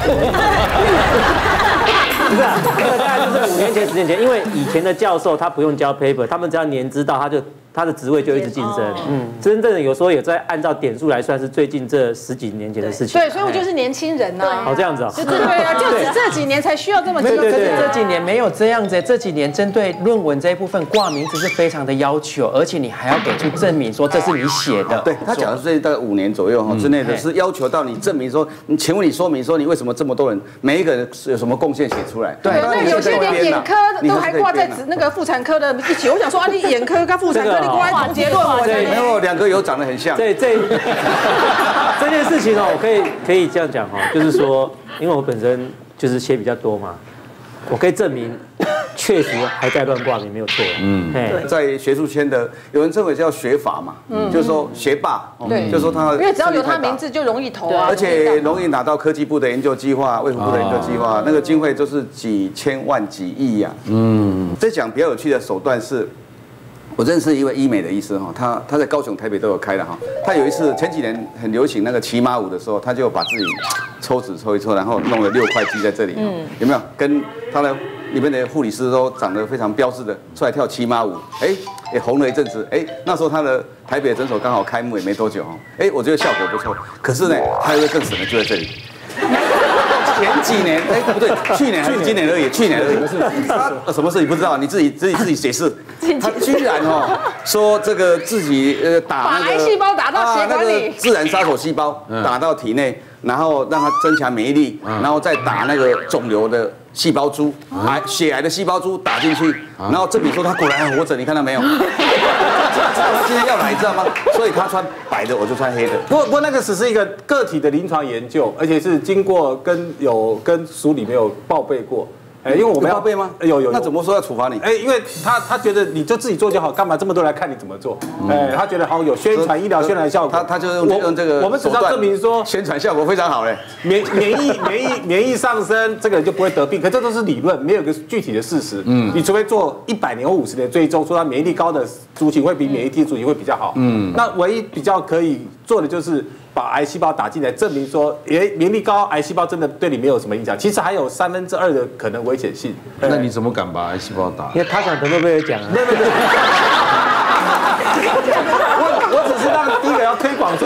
Speaker 2: 不是啊，那个大概就是五年前、十年前，因为以前的教授他不用交 paper， 他们只要年资到他就。他的职位就一直晋升，嗯，真正的有时候也在按照点数来算，是最近这十几年前的事情。
Speaker 7: 对，所以我就是年轻人呐。
Speaker 2: 哦，这样子啊。
Speaker 7: 对对啊，就只这几年才需要这么久。
Speaker 12: 对对，这几年没有这样子，这几年针对论文这一部分挂名字是非常的要求，而且你还要给出证明说这是你写的。
Speaker 6: 对他讲的是大概五年左右哈之内的，是要求到你证明说，你请问你说明说你为什么这么多人，每一个人有什么贡献写出来？
Speaker 7: 对，那有些连眼科都还挂在那个妇产科的一起。我想说啊，你眼科跟妇产科你挂在同结论。
Speaker 6: 对，没有两个有长得很像。
Speaker 2: 这这这件事情哦，我可以可以这样讲哈，就是说，因为我本身就是写比较多嘛，我可以证明，确实还在乱挂名没有错。嗯，
Speaker 6: 在学术圈的有人称为叫学法嘛，嗯，就是说学霸，对，就是说他
Speaker 7: 因为只要有他名字就容易投啊，
Speaker 6: 而且容易拿到科技部的研究计划、卫福部的研究计划，那个经费都是几千万、几亿呀。嗯，这讲比较有趣的手段是。我认识一位医美的医师哈，他他在高雄、台北都有开的哈。他有一次前几年很流行那个骑马舞的时候，他就把自己抽脂抽一抽，然后弄了六块肌在这里，嗯，有没有？跟他的里面的护理师都长得非常标致的，出来跳骑马舞，哎，也红了一阵子。哎，那时候他的台北的诊所刚好开幕也没多久哈，哎，我觉得效果不错。可是呢，还有一个更神的就在这里。前几年，哎，不对，去年还是今年而已，去年而已。他什么事你不知道？你自己自己自己解释。他居然哦说这个自己呃打那个
Speaker 7: 把癌细胞打到血管里，
Speaker 6: 自然杀手细胞打到体内，然后让它增强免疫力，然后再打那个肿瘤的细胞株，癌血癌的细胞株打进去，然后证明说他果然还活着，你看到没有？他今天要来，知道吗？所以他穿白的，我就穿黑的。
Speaker 9: 不过不过那个只是一个个体的临床研究，而且是经过跟有跟书里面有报备过。哎，因为我们要
Speaker 6: 报备吗？
Speaker 9: 有有。
Speaker 6: 那怎么说要处罚你？
Speaker 9: 哎，因为他他觉得你就自己做就好，干嘛这么多人来看你怎么做？哎，他觉得好有宣传医疗宣传效果。
Speaker 6: 他他就是用用这个，
Speaker 9: 我们只要证明说
Speaker 6: 宣传效果非常好嘞，
Speaker 9: 免免疫免疫免疫上升，这个人就不会得病。可这都是理论，没有一个具体的事实。嗯，你除非做一百年或五十年追踪，说他免疫力高的族群会比免疫低族群会比较好。嗯，那唯一比较可以做的就是把癌细胞打进来，证明说，哎，免疫力高，癌细胞真的对你没有什么影响。其实还有三分之二的可能危险性。
Speaker 3: 那你怎么敢把癌细胞打？
Speaker 2: 因为他想得诺贝尔奖啊。
Speaker 9: 没有没有。我我只是让第一个要推广说，哎，什么叫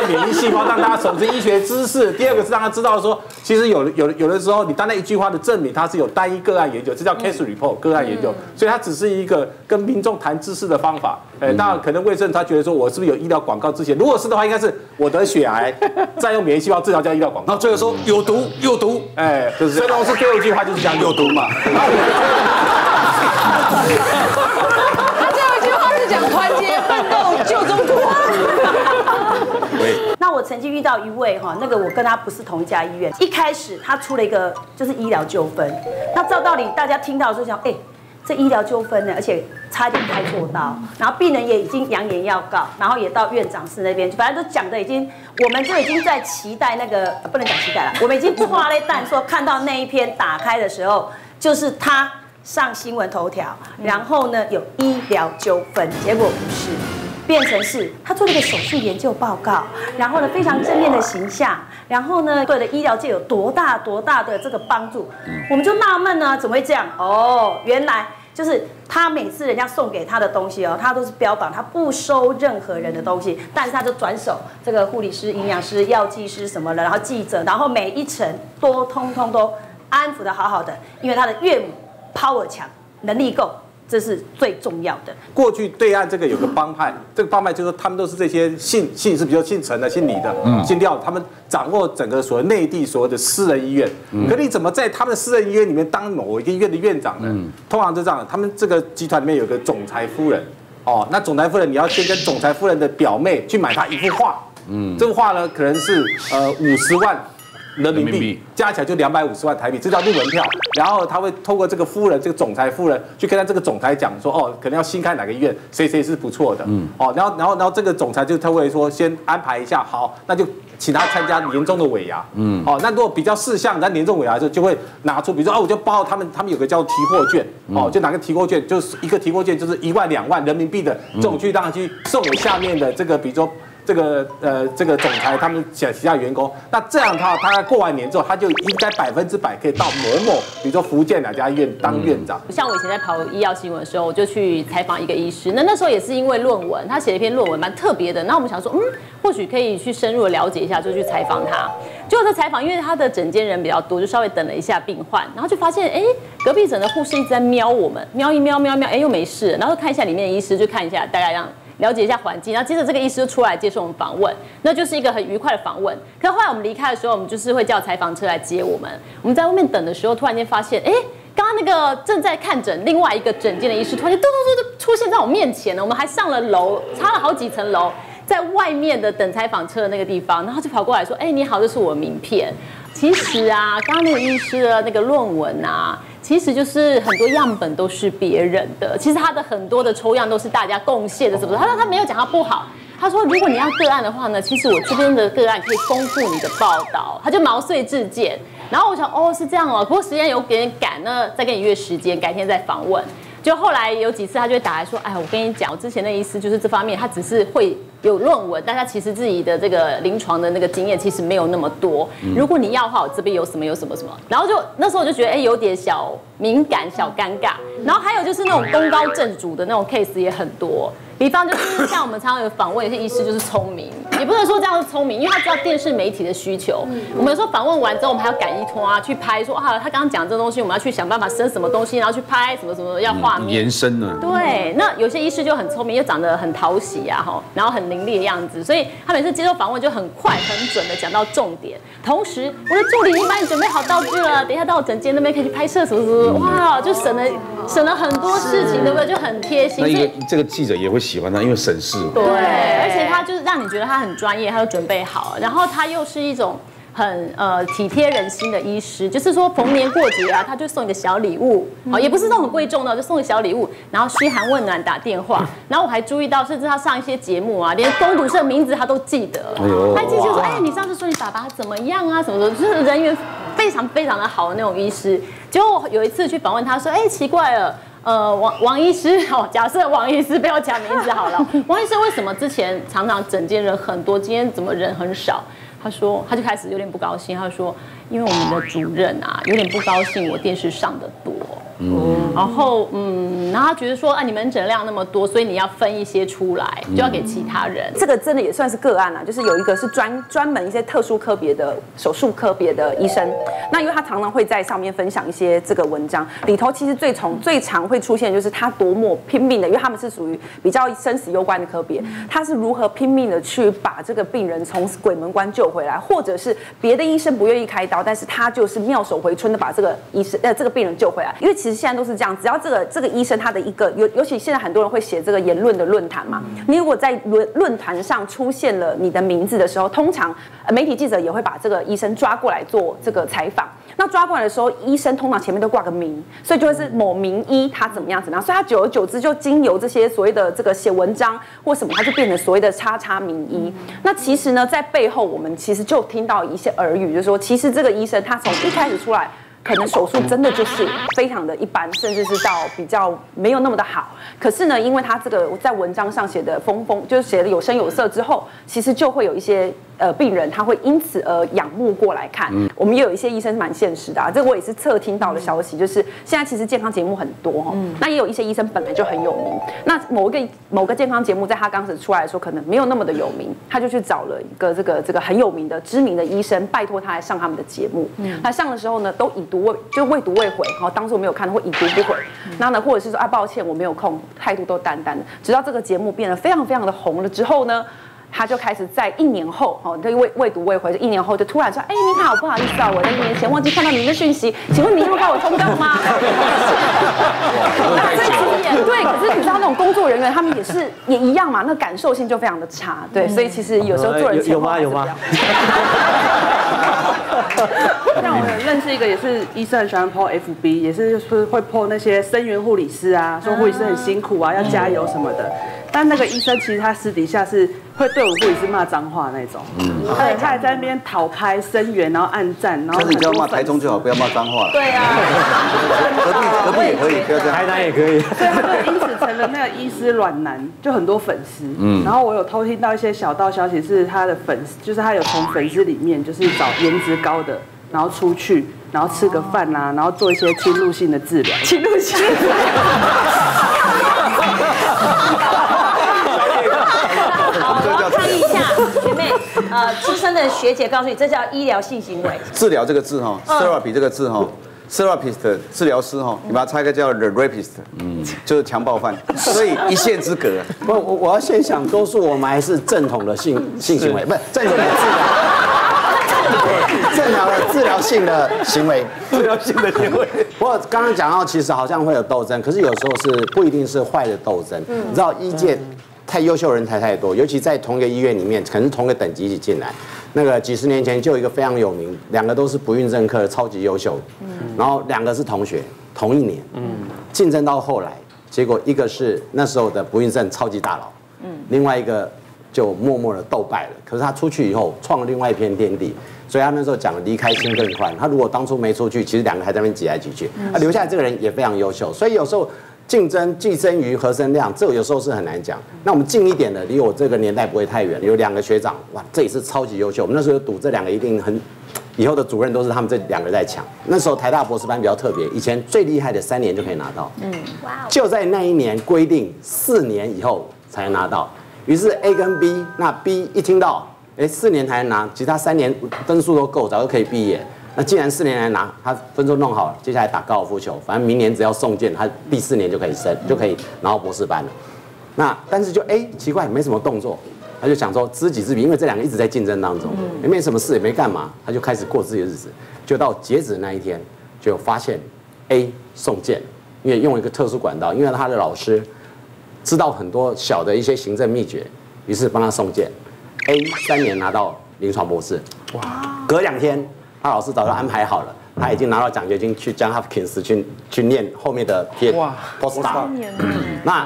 Speaker 9: 了免疫细胞，让大家熟知医学知识。第二个是让他知道说，其实有有有的时候，你单单一句话的证明，它是有单一个案研究，这叫 case report 个案研究，所以它只是一个跟民众谈知识的方法。哎，当然可能卫生他觉得说我是不是有医疗广告之前，如果是的话，应该是我得血癌，再用免疫细胞治疗叫医疗广告。
Speaker 6: 然后最后说有毒有毒，
Speaker 9: 哎，就是所以是最后一句话就是讲有毒嘛。
Speaker 7: 他最后一句话是讲团结奋斗救中国。
Speaker 11: 那我曾经遇到一位哈，那个我跟他不是同一家医院，一开始他出了一个就是医疗纠纷，那照道理大家听到就想，哎，这医疗纠纷呢，而且差点开错刀，然后病人也已经扬言要告，然后也到院长室那边，反正都讲的已经，我们就已经在期待那个，不能讲期待了，我们已经画了蛋说看到那一篇打开的时候，就是他上新闻头条，然后呢有医疗纠纷，结果不是。变成是他做了一个手术研究报告，然后呢非常正面的形象，然后呢对的医疗界有多大多大的这个帮助，我们就纳闷呢，怎么会这样？哦，原来就是他每次人家送给他的东西哦，他都是标榜他不收任何人的东西，但是他就转手这个护理师、营养师、药剂师什么的，然后记者，然后每一层都通通都安抚的好好的，因为他的岳母 power 强，能力够。这是最重要的。
Speaker 9: 过去对岸这个有个帮派，这个帮派就是他们都是这些姓姓是比如姓陈的、姓李的、嗯、姓廖，他们掌握整个所谓内地所谓的私人医院。嗯、可你怎么在他们的私人医院里面当某一个医院的院长呢？嗯、通常是这样，他们这个集团里面有个总裁夫人，哦，那总裁夫人你要先跟总裁夫人的表妹去买她一幅画，嗯，这幅画呢可能是呃五十万。人民币加起来就两百五十万台币，这叫入门票。然后他会透过这个夫人，这个总裁夫人，去跟他这个总裁讲说，哦，可能要新开哪个医院，谁谁是不错的，嗯，哦，然后然后然后这个总裁就他会说，先安排一下，好，那就请他参加年终的尾牙，嗯，哦，那如果比较事项，那年终尾牙的时候就会拿出，比如说啊，我就包他们他们有个叫提货券，哦，就拿个提货券，就是一个提货券就是一万两万人民币的这种去让他去送给下面的这个，比如说。这个呃，这个总裁他们旗下员工，那这样他他过完年之后，他就应该百分之百可以到某某，比如说福建哪家医院当院长。
Speaker 13: 像我以前在跑医药新闻的时候，我就去采访一个医师，那那时候也是因为论文，他写了一篇论文蛮特别的，那我们想说，嗯，或许可以去深入的了解一下，就去采访他。结果在采访，因为他的诊间人比较多，就稍微等了一下病患，然后就发现，哎，隔壁诊的护士一直在瞄我们，瞄一瞄瞄瞄，哎，又没事，然后看一下里面的医师，就看一下大概让。了解一下环境，然后接着这个医师就出来接受我们访问，那就是一个很愉快的访问。可是后来我们离开的时候，我们就是会叫采访车来接我们。我们在外面等的时候，突然间发现，哎，刚刚那个正在看诊另外一个诊间的医师，突然间嘟嘟嘟嘟出现在我面前了。我们还上了楼，差了好几层楼，在外面的等采访车的那个地方，然后就跑过来说，哎，你好，这是我的名片。其实啊，刚刚那个医师的那个论文啊。其实就是很多样本都是别人的，其实他的很多的抽样都是大家贡献的，是不是？他说他没有讲他不好，他说如果你要个案的话呢，其实我这边的个案可以丰富你的报道，他就毛遂自荐。然后我想哦是这样哦，不过时间有点赶，那再跟你约时间，改天再访问。就后来有几次他就会打来说，哎，我跟你讲，我之前的医师就是这方面，他只是会有论文，但他其实自己的这个临床的那个经验其实没有那么多。如果你要的话，我这边有什么有什么什么，然后就那时候我就觉得，哎，有点小敏感、小尴尬。然后还有就是那种功高震主的那种 case 也很多。比方就是像我们常常有访问有些医师就是聪明，也不能说这样是聪明，因为他知道电视媒体的需求。我们有时候访问完之后，我们还要赶一拖啊，去拍说啊，他刚刚讲这东西，我们要去想办法生什么东西，然后去拍什么什么要画面
Speaker 3: 延伸呢。
Speaker 13: 对，那有些医师就很聪明，又长得很讨喜啊，哈，然后很伶俐的样子，所以他每次接受访问就很快很准的讲到重点。同时，我的助理已经帮你准备好道具了，等一下到我诊间那边可以去拍摄什么什么，哇，就省了省了很多事情，对不对？就很贴心。
Speaker 3: 那一个这个记者也会喜欢他，因为省事。
Speaker 13: 对，而且他就是让你觉得他很专业，他都准备好了，然后他又是一种很呃体贴人心的医师，就是说逢年过节啊，他就送一个小礼物，好，也不是那种很贵重的，就送个小礼物，然后嘘寒问暖打电话，然后我还注意到，甚至他上一些节目啊，连工读生的名字他都记得，他记就说，哎，你上次说你爸爸怎么样啊，什么的，就是人缘非常非常的好的那种医师。结果有一次去访问他说，哎，奇怪了。呃，王王医师，哦，假设王医师不要讲名字好了。王医师为什么之前常常诊间人很多，今天怎么人很少？他说，他就开始有点不高兴。他说，因为我们的主任啊，有点不高兴我电视上的多。 嗯，然后嗯，然后他觉得说啊，你门诊量那么多，所以你要分一些出来，就要给其他人。
Speaker 14: 这个真的也算是个案啊，就是有一个是专专门一些特殊科别的手术科别的医生，那因为他常常会在上面分享一些这个文章，里头其实最从最常会出现就是他多么拼命的，因为他们是属于比较生死攸关的科别，他是如何拼命的去把这个病人从鬼门关救回来，或者是别的医生不愿意开刀，但是他就是妙手回春的把这个医生呃这个病人救回来，因为其实现在都是这样，只要这个这个医生他的一个尤尤其现在很多人会写这个言论的论坛嘛，你如果在论论坛上出现了你的名字的时候，通常媒体记者也会把这个医生抓过来做这个采访。那抓过来的时候，医生通常前面都挂个名，所以就会是某名医他怎么样怎么样，所以他久而久之就经由这些所谓的这个写文章或什么，他就变成所谓的叉叉名医。那其实呢，在背后我们其实就听到一些耳语，就是说，其实这个医生他从一开始出来，可能手术真的就是非常的一般，甚至是到比较没有那么的好。可是呢，因为他这个在文章上写的风风，就是写的有声有色之后，其实就会有一些呃病人他会因此而仰慕过来看。嗯、我们也有一些医生蛮现实的、啊，这个我也是侧听到的消息，就是现在其实健康节目很多哈、哦，嗯、那也有一些医生本来就很有名，那某一个某个健康节目在他刚开始出来的时候，可能没有那么的有名，他就去找了一个这个这个很有名的知名的医生，拜托他来上他们的节目。嗯、他上的时候呢，都已读未就未读未回，然后当作没有看，或已读不回。那呢，或者是说啊，抱歉，我没有空，态度都淡淡的。直到这个节目变得非常非常的红了之后呢，他就开始在一年后，哦，这个未未读未回，就一年后就突然说，哎，你好，不好意思啊，我在一年前忘记看到您的讯息，请问您要帮我通告吗？对，可是你知道那种工作人员，他们也是也一样嘛，那感受性就非常的差，对，所以其实有时候做人前
Speaker 2: 有吗有吗？
Speaker 10: 像我认识一个也是医生，很喜欢 po F B， 也是就是会 po 那些生源护理师啊，说护理师很辛苦啊，要加油什么的。但那个医生其实他私底下是会对我们护理师骂脏话那种，嗯，对，他还在那边讨拍声援，然后按赞，然后
Speaker 6: 但是你就要骂台中就好，不要骂脏话了。
Speaker 14: 对啊，
Speaker 6: 隔壁隔壁也可以，不要这样。
Speaker 2: 台南也可以。
Speaker 10: 所以他就因此成了那个医师软男，就很多粉丝。嗯，然后我有偷听到一些小道消息，是他的粉丝，就是他有从粉丝里面就是找颜值高的，然后出去，然后吃个饭啊，然后做一些侵入性的治疗。
Speaker 14: 侵入性。好，我要抗议一下，学妹，呃，资深的学姐告诉你，这叫医疗性行为。
Speaker 6: 治疗这个字哈 ，therapy 这个字哈 ，therapist 治疗师哈，你把它拆开叫 the rapist， 嗯，就是强暴犯，所以一线之隔。
Speaker 1: 不，我我要先想，多数我们还是正统的性性行为，不是正统的治疗，正常的治疗性的行为，
Speaker 6: 治疗性的行为。
Speaker 1: 不过刚刚讲到，其实好像会有斗争，可是有时候是不一定是坏的斗争。你知道医界太优秀人才太多，尤其在同一个医院里面，可能是同一个等级一起进来。那个几十年前就有一个非常有名，两个都是不孕症科的，超级优秀。然后两个是同学，同一年，竞争到后来，结果一个是那时候的不孕症超级大佬，另外一个就默默的斗败了。可是他出去以后，创了另外一片天地。所以他那时候讲离开心更快。他如果当初没出去，其实两个还在那边挤来挤去。他留下来这个人也非常优秀。所以有时候竞争寄生于何生量，这个有时候是很难讲。那我们近一点的，离我这个年代不会太远，有两个学长，哇，这也是超级优秀。我们那时候赌这两个一定很，以后的主任都是他们这两个在抢。那时候台大博士班比较特别，以前最厉害的三年就可以拿到，嗯，哇，就在那一年规定四年以后才能拿到。于是 A 跟 B， 那 B 一听到。哎，四年才能拿，其他三年分数都够，早就可以毕业。那既然四年才拿，他分数弄好了，接下来打高尔夫球，反正明年只要送件，他第四年就可以升，就可以拿到博士班了。那但是就哎奇怪，没什么动作，他就想说知己知彼，因为这两个一直在竞争当中，也没什么事，也没干嘛，他就开始过自己的日子。就到截止的那一天，就发现 A 送件，因为用一个特殊管道，因为他的老师知道很多小的一些行政秘诀，于是帮他送件。A 三年拿到临床博士，哇！隔两天，他老师早就安排好了，他已经拿到奖学金去 John Hopkins 去去念后面的 P postdoc。那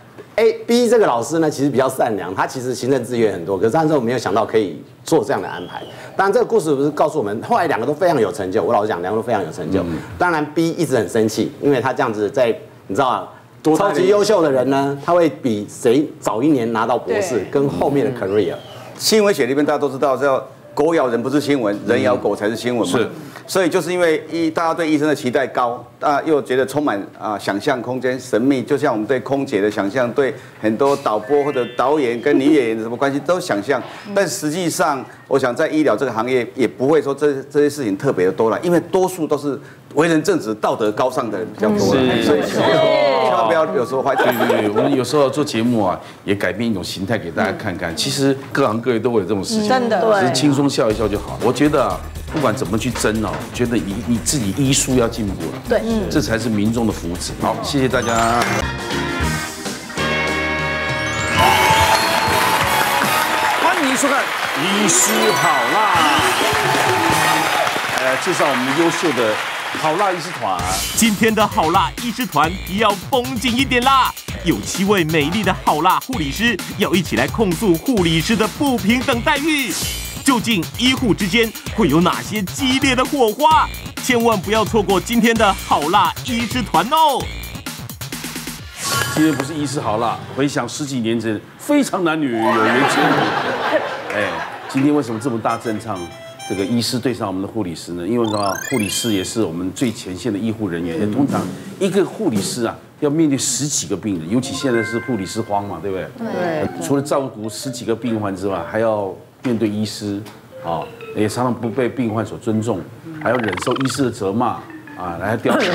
Speaker 1: A B 这个老师呢，其实比较善良，他其实行政资源很多，可是那时候没有想到可以做这样的安排。当然，这个故事不是告诉我们，后来两个都非常有成就。我老实讲，两个都非常有成就。当然 B 一直很生气，因为他这样子在，你知道啊。超级优秀的人呢，他会比谁早一年拿到博士，跟后面的 career。
Speaker 6: 新闻学里面大家都知道，叫狗咬人不是新闻，人咬狗才是新闻嘛。是， 所以就是因为医大家对医生的期待高，啊又觉得充满啊想象空间、神秘，就像我们对空姐的想象，对很多导播或者导演跟女演员的什么关系都想象，但实际上，我想在医疗这个行业也不会说这这些事情特别的多了，因为多数都是为人正直、道德高尚的人比较多，所以千万不要有时候怀疑。
Speaker 3: 对对对，我们有时候做节目啊，也改变一种形态给大家看看。其实各行各业都会有这种事情，
Speaker 7: 真的，
Speaker 3: 只是轻松笑一笑就好。我觉得啊，不管怎么去争哦，觉得你你自己医术要进步了，
Speaker 11: 对，
Speaker 3: 这才是民众的福祉。好，谢谢大家。欢迎收看《医师好辣》，呃，介绍我们优秀的好辣医师团。
Speaker 4: 今天的好辣医师团要绷紧一点啦！有七位美丽的好辣护理师要一起来控诉护理师的不平等待遇。究竟医护之间会有哪些激烈的火花？千万不要错过今天的好辣医师团哦！
Speaker 3: 今天不是医师好辣，回想十几年前《非常男女》有缘千里。哎，今天为什么这么大阵仗？这个医师对上我们的护理师呢？因为什么？护理师也是我们最前线的医护人员。通常一个护理师啊，要面对十几个病人，尤其现在是护理师荒嘛，对不对？
Speaker 11: 对。
Speaker 3: 除了照顾十几个病患之外，还要面对医师，啊，也常常不被病患所尊重，还要忍受医师的责骂，啊，来调查。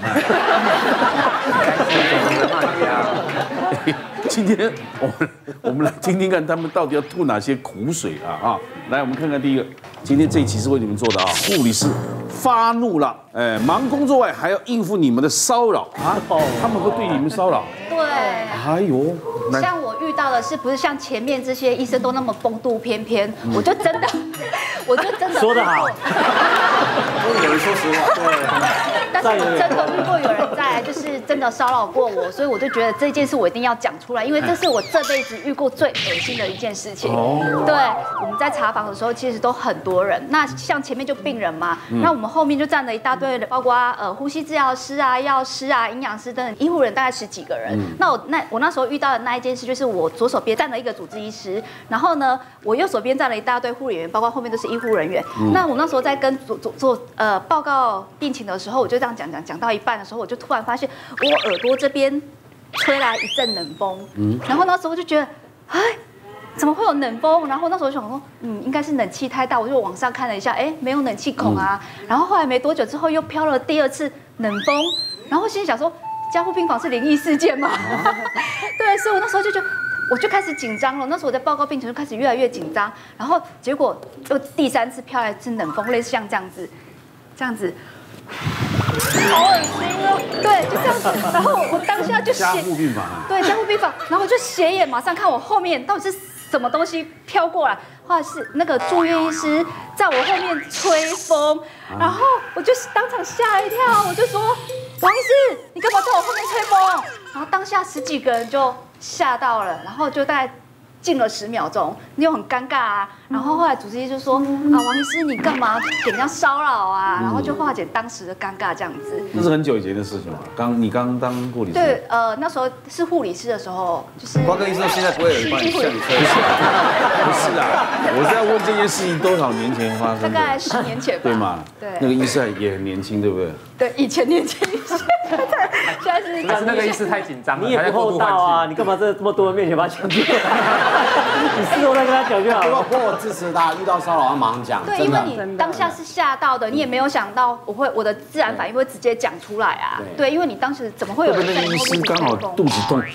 Speaker 3: 今天我们我们来听听看他们到底要吐哪些苦水啊啊！来，我们看看第一个，今天这一期是为你们做的啊，护理师发怒了，哎，忙工作外还要应付你们的骚扰啊，他们会对你们骚扰？
Speaker 5: 对。
Speaker 3: 哎呦，
Speaker 5: 像我遇到的是不是像前面这些医生都那么风度翩翩？我就真的，我就真的
Speaker 2: 说得好，
Speaker 6: 有人说实话，对。
Speaker 5: 但是我真的遇过有人在，就是真的骚扰过我，所以我就觉得这件事我一定要讲出来，因为这是我这辈子遇过最恶心的一件事情。对，我们在查房的时候其实都很多人，那像前面就病人嘛，那我们后面就站了一大堆的，包括呃呼吸治疗师啊、药师啊、营养师等等，医护人大概十几个人。那我那我那时候遇到的那一件事，就是我左手边站了一个主治医师，然后呢，我右手边站了一大堆护理员，包括后面都是医护人员。那我那时候在跟做做做呃报告病情的时候，我就这样讲讲讲到一半的时候，我就突然发现我耳朵这边吹来一阵冷风，然后那时候就觉得，哎，怎么会有冷风？然后那时候就想说，嗯，应该是冷气太大，我就往上看了一下，哎，没有冷气孔啊。然后后来没多久之后又飘了第二次冷风，然后心里想说，加护病房是灵异事件吗？对，所以我那时候就觉得。我就开始紧张了，那时候我在报告病情就开始越来越紧张，然后结果又第三次飘来一次冷风，类似像这样子，这样子，好恶心哦，对，就这样子，然后我当下就
Speaker 3: 加护病房，
Speaker 5: 对，加护病房，然后我就斜眼马上看我后面到底是什么东西飘过来，或者是那个住院医师在我后面吹风，然后我就当场吓一跳，我就说王医师，你干嘛在我后面吹风？然后当下十几个人就吓到了，然后就大概静了十秒钟，又很尴尬啊。然后后来主治医就说：“啊，王医师，你干嘛给人家骚扰啊？”然后就化解当时的尴尬这样子。
Speaker 3: 那是很久以前的事情嘛。刚你刚当护理师。
Speaker 5: 对，呃，那时候是护理师的时候，就是
Speaker 6: 瓜哥医生现在不会有人帮你向你吹。
Speaker 3: 不是啊，我是要问这件事情多少年前发生的？
Speaker 5: 大概十年前吧。
Speaker 3: 对嘛？
Speaker 5: 对。
Speaker 3: 那个医生也很年轻，对不对？
Speaker 5: 对，以前年轻，现在是。
Speaker 12: 但是那个医师太紧张了，
Speaker 2: 你也不厚道啊！你干嘛在这么多人面前把他讲出来？你事后再跟他讲就好了。
Speaker 1: 不过我支持他，遇到骚扰要马上讲。
Speaker 5: 对，因为你当下是吓到的，你也没有想到我会我的自然反应会直接讲出来啊。对，因为你当时怎么会有人在
Speaker 3: 那个医师刚好肚子痛？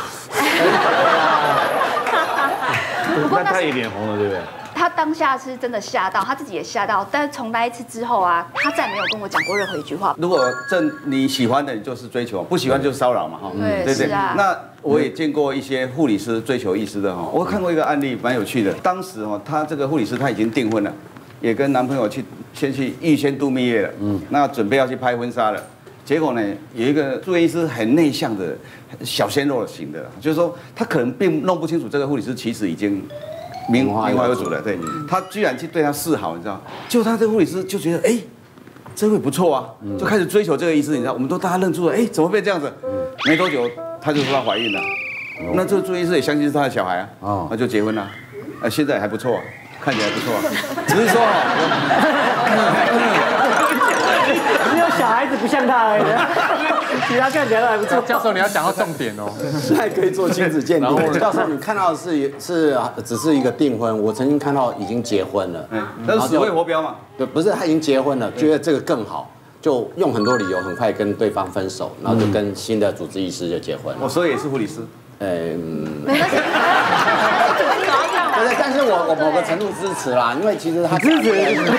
Speaker 3: 那他也脸红了，对不对？
Speaker 5: 他当下是真的吓到，他自己也吓到，但是从那一次之后啊，他再没有跟我讲过任何一句话。
Speaker 6: 如果正你喜欢的，你就是追求；不喜欢就是骚扰嘛，哈。
Speaker 5: 对，对对。
Speaker 6: 那我也见过一些护理师追求医师的哈，我看过一个案例，蛮有趣的。当时哈，他这个护理师他已经订婚了，也跟男朋友去先去预先度蜜月了，嗯，那准备要去拍婚纱了。结果呢，有一个住院医师很内向的小鲜肉型的，就是说他可能并弄不清楚这个护理师其实已经。名名花有主了，对，他居然去对他示好，你知道？就他这个护理师就觉得，哎，这位不错啊，就开始追求这个医师，你知道？我们都大家愣住了，哎，怎么变这样子？没多久，他就说他怀孕了，那这个住院医师也相信是他的小孩啊，那就结婚了，呃，现在还不错啊，看起来不错啊，只是说，
Speaker 2: 小孩子不像他而已，其他看起来都还不错。
Speaker 12: 教授，你要讲到重点哦。
Speaker 1: 现在可以做亲子鉴定。教授，你看到的是是只是一个订婚，我曾经看到已经结婚了，
Speaker 6: 嗯，那是死会活标嘛？
Speaker 1: 对，不是他已经结婚了，觉得这个更好。就用很多理由，很快跟对方分手，然后就跟新的主治医师就结婚了。
Speaker 6: 我所以也是护理师。
Speaker 1: 嗯，没关系。不是，但是我我某个程度支持啦，因为其实他支持。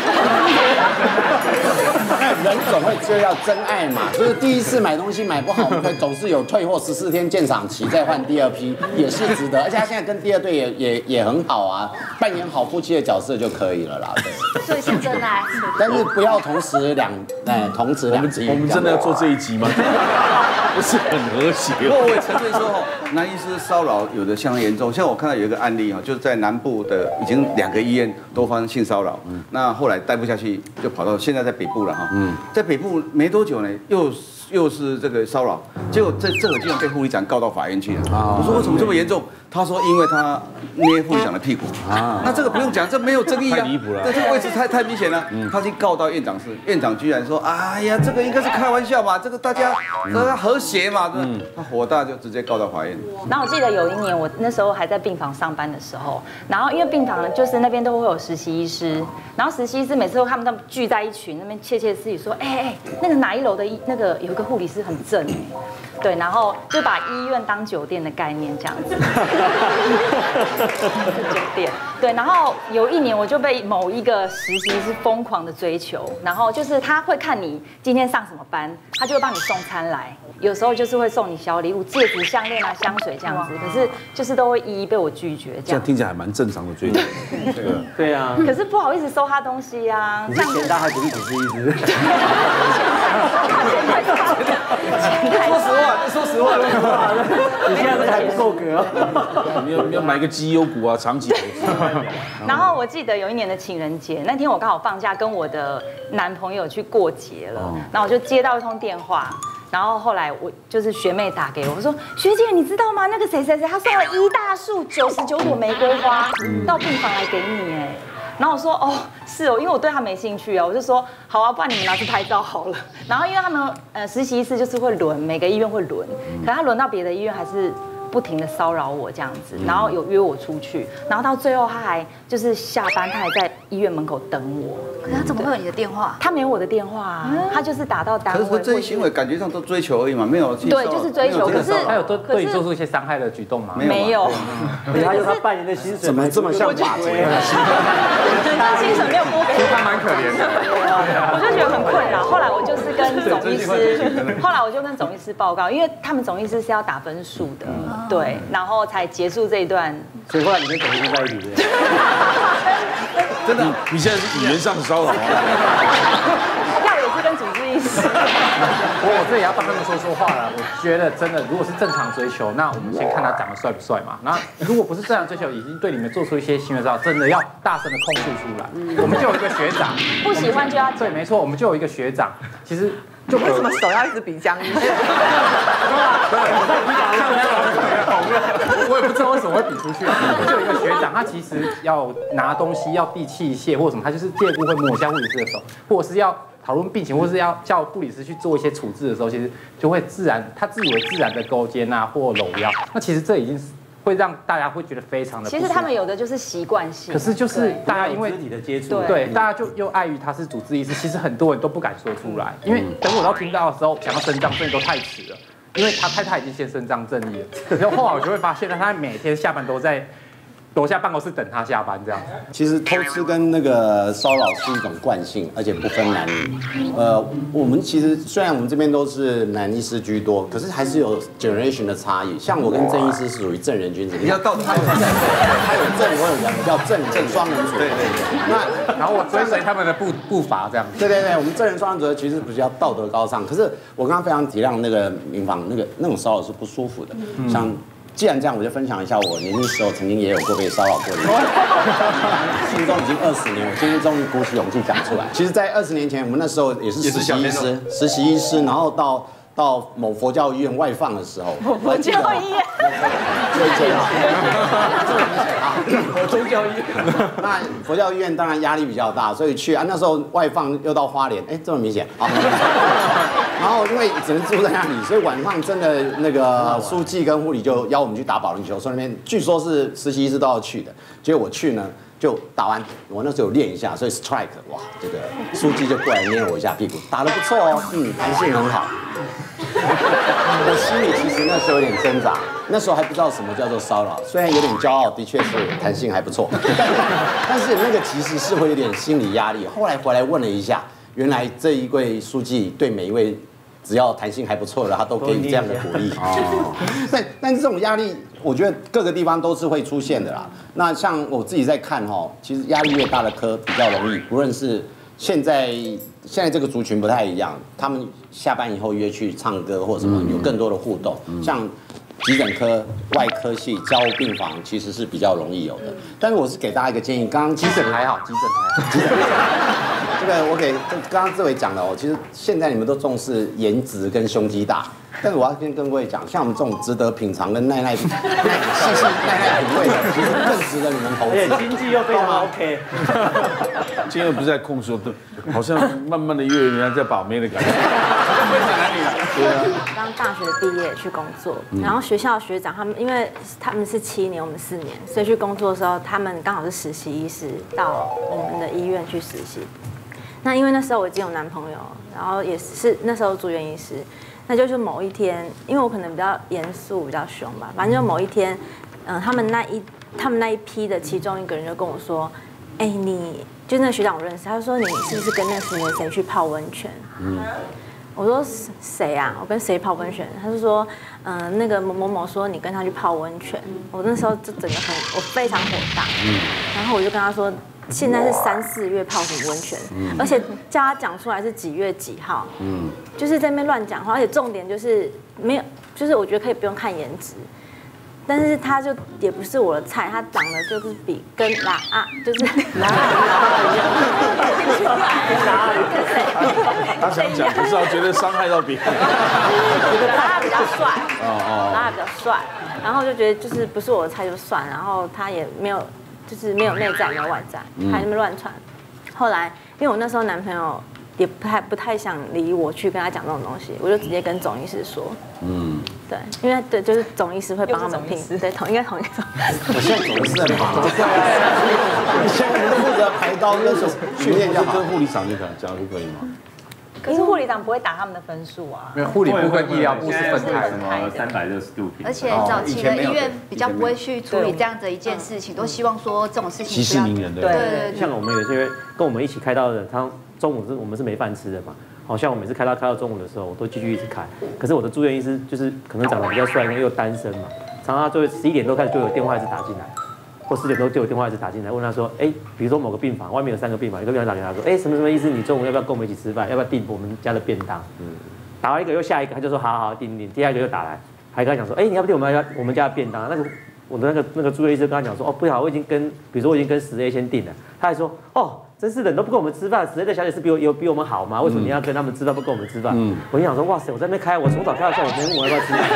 Speaker 1: 人总会追到真爱嘛，就是第一次买东西买不好，我们会总是有退货十四天鉴赏期，再换第二批也是值得。而且他现在跟第二对也也也很好啊，扮演好夫妻的角色就可以了啦。对，
Speaker 5: 所以是真爱。
Speaker 1: 但是不要同时两哎同时两集。
Speaker 3: 我们真的要做这一集吗？不是很和谐。
Speaker 6: 不过我也承认说，男医师骚扰有的相当严重。像我看到有一个案例哈，就是在南部的已经两个医院都发生性骚扰，那后来待不下去，就跑到现在在北部了哈。嗯，在北部没多久呢，又又是这个骚扰，结果这这个竟然被护理长告到法院去了。我说为什么这么严重？他说因为他捏护理长的屁股啊，那这个不用讲，这没有争议啊，
Speaker 3: 太离谱了。
Speaker 6: 对，这个位置太太明显了。他去告到院长室，院长居然说，哎呀，这个应该是开玩笑嘛，这个大家大家和谐嘛。嗯，他火大就直接告到法院。
Speaker 11: 然后我记得有一年，我那时候还在病房上班的时候，然后因为病房就是那边都会有实习医师，然后实习医师每次都他们都聚在一群，那边窃窃私语说，哎哎，那个哪一楼的那个有一个护理师很正哎，对，然后就把医院当酒店的概念这样子。酒店对，然后有一年我就被某一个实习是疯狂的追求，然后就是他会看你今天上什么班，他就会帮你送餐来，有时候就是会送你小礼物，戒指、项链啊、香水这样子，可是就是都会一一被我拒绝这样。
Speaker 3: 这样听起来还蛮正常的追求。
Speaker 2: 对对啊。
Speaker 11: 可是不好意思收他东西啊。
Speaker 2: 你是嫌他还不是主治医师？
Speaker 6: 说实话，说实话，
Speaker 2: 你现在还不够格。
Speaker 3: 你要你要买个绩优股啊，长期投资。
Speaker 11: 然后我记得有一年的情人节那天，我刚好放假，跟我的男朋友去过节了，然后我就接到一通电话。然后后来我就是学妹打给我，我说学姐你知道吗？那个谁谁谁他送了一大束九十九朵玫瑰花到病房来给你哎。然后我说哦是哦，因为我对他没兴趣啊，我就说好啊，不然你们拿去拍照好了。然后因为他们呃实习医师就是会轮，每个医院会轮，可他轮到别的医院还是不停的骚扰我这样子，然后有约我出去，然后到最后他还就是下班，他还在医院门口等我。
Speaker 5: 可是他怎么会有你的电话？
Speaker 11: 他没有我的电话啊，他就是打到单位。
Speaker 6: 可是这些行为感觉上都追求而已嘛，没有
Speaker 11: 对，就是追求。可是
Speaker 12: 他有对对你做出一些伤害的举动吗？
Speaker 11: 没有。
Speaker 2: 他有他半年的薪水，
Speaker 1: 怎么这么像法官？
Speaker 11: 他薪水没有拨给我，
Speaker 12: 他蛮可怜的。
Speaker 11: 我就觉得很困扰。后来我就是跟总医师，后来我就跟总医师报告，因为他们总医师是要打分数的。对，然后才结束这一段。
Speaker 2: 所以后来你跟总医师在一起的。
Speaker 3: 真的，你现在是语言上的骚扰啊！
Speaker 11: 要也是跟主治医师。
Speaker 12: 我我这也要帮他们说说话了。我觉得真的，如果是正常追求，那我们先看他长得帅不帅嘛。那如果不是正常追求，已经对你们做出一些行为之后，真的要大声的控诉出来。我们就有一个学长，
Speaker 11: 不喜欢就要
Speaker 12: 对，没错，我们就有一个学长，其实。
Speaker 15: 就为什么手要一直比江医师？
Speaker 12: 我也不知道为什么会比出去。就有一个学长，他其实要拿东西、要递器械或者什么，他就是借故会摸一下护理师的手，或者是要讨论病情，或是要叫护理师去做一些处置的时候，其实就会自然，他自以为自然的勾肩啊或搂腰，那其实这已经是。会让大家会觉得非常的。
Speaker 11: 其实他们有的就是习惯性。
Speaker 12: 可是就是大家因为
Speaker 2: 肢体的接触，
Speaker 12: 对，大家就又碍于他是主治医师，其实很多人都不敢说出来，因为等我到听到的时候，想要伸张正义都太迟了，因为他太太已经先伸张正义了。然后后来我就会发现，他每天下班都在楼下办公室等他下班这样。
Speaker 1: 其实偷吃跟那个骚扰是一种惯性，而且不分男女。呃，我们其实虽然我们这边都是男医师居多，可是还是有 generation 的差异。像我跟郑医师是属于正人君子，
Speaker 6: 你要道德，他有
Speaker 1: 他有正，我有人，叫正正双人组。对对对。
Speaker 12: 那然后我追随他们的步步伐这样。
Speaker 1: 对对对，我们正人双人组其实比较道德高尚，可是我刚刚非常体谅那个民房那个那种骚扰是不舒服的，像。既然这样，我就分享一下我年轻时候曾经也有过被骚扰过的，心中已经二十年，我今天终于鼓起勇气讲出来。其实，在二十年前，我们那时候也是实习医师，实习医师，然后到到某佛教医院外放的时候，
Speaker 11: 佛教医院，
Speaker 1: 就一间啊，
Speaker 12: 宗教医院。
Speaker 1: 那佛教医院当然压力比较大，所以去啊，那时候外放又到花莲，哎，这么明显啊。然后因为只能住在那里，所以晚上真的那个书记跟护理就邀我们去打保龄球，说那边据说是实习医师都要去的，结果我去呢。就打完，我那时候有练一下，所以 strike， 哇，这个书记就过来捏了我一下屁股，打得不错哦，嗯，弹性很好。我心里其实那时候有点挣扎，那时候还不知道什么叫做骚扰，虽然有点骄傲，的确是弹性还不错，但是那个其实是会有点心理压力。后来回来问了一下，原来这一位书记对每一位只要弹性还不错的，他都给予这样的鼓励。哦，但但是这种压力。我觉得各个地方都是会出现的啦。那像我自己在看哈，其实压力越大的科比较容易，不论是现在现在这个族群不太一样，他们下班以后约去唱歌或者什么，有更多的互动。像急诊科、外科系、交护病房其实是比较容易有的。但是我是给大家一个建议，刚刚
Speaker 12: 急诊还好，急诊还好，急诊。
Speaker 1: 这个我给刚刚志伟讲了哦，其实现在你们都重视颜值跟胸肌大。但是我要先跟各位讲，像我们这种值得品尝跟耐耐、细细耐耐品味的，其实更值得你们投资。
Speaker 2: 而且经济又非常 OK。
Speaker 3: 今天不是在控诉，好像慢慢的越人家在把妹的感觉。分享哪里了？对啊。
Speaker 16: 刚大学毕业去工作，然后学校学长他们，因为他们是七年，我们四年，所以去工作的时候，他们刚好是实习医师，到我们的医院去实习。那因为那时候我已经有男朋友，然后也是那时候住院医师。那就是某一天，因为我可能比较严肃、比较凶吧，反正就某一天，嗯、呃，他们那一他们那一批的其中一个人就跟我说，哎、欸，你就那个学长我认识，他就说你是不是跟那个谁谁去泡温泉？嗯，我说谁啊？我跟谁泡温泉？他就说，嗯、呃，那个某某某说你跟他去泡温泉。我那时候就整个很，我非常火大，嗯，然后我就跟他说。现在是三四月泡什么温泉，嗯、而且叫他讲出来是几月几号，嗯，就是在那边乱讲话，而且重点就是没有，就是我觉得可以不用看颜值，但是他就也不是我的菜，他长得就是比跟拉啊，就是拉一样，
Speaker 3: 他想讲，可是他觉得伤害到别人，
Speaker 16: 觉得拉比较帅，
Speaker 3: 哦哦，
Speaker 16: 拉比较帅，然后就觉得就是不是我的菜就算，然后他也没有。就是没有内在，没有外在，还那么乱传。后来，因为我那时候男朋友也不太不太想理我去跟他讲这种东西，我就直接跟总医师说。嗯，对，因为对，就是总医师会帮他们评，对，同应该同一种。
Speaker 1: 我现在总医师很忙，以前我们都负责排刀跟手训练，就
Speaker 3: 跟护理长就讲讲就可以吗？
Speaker 11: 可是护理长不会打他们的分数啊。
Speaker 17: 没有，护理部跟医疗部是分开的
Speaker 5: 嘛，
Speaker 17: 三百六十度平。
Speaker 5: 而且早期的医院比较不会去处理这样的一件事情，都希望说这种事情
Speaker 3: 息事宁人的。
Speaker 2: 对对。像我们有些跟我们一起开刀的，他中午是我们是没饭吃的嘛。好像我每次开刀开到中午的时候，我都继续一直开。可是我的住院医师就是可能长得比较帅，因为又单身嘛，常常就十一点多开始就有电话一直打进来。或四点多就有电话一直打进来，问他说，哎，比如说某个病房外面有三个病房，一个病房打给他说，哎，什么什么意思？你中午要不要跟我们一起吃饭？要不要订我们家的便当？嗯，打完一个又下一个，他就说好好订订，第二个又打来，还跟他讲说，哎，你要不订我们家我们家的便当？那个我的那个那个住院医生跟他讲说，哦，不好，我已经跟，比如说我已经跟十 A 先订了，他还说，哦。真是的，你都不跟我们吃饭，十 A 的小姐是比我有比我们好吗？为什么你要跟他们吃饭，不跟我们吃饭？嗯，我就想说，哇塞，我在那边开，我从早开到下午，没人问我要不要吃饭。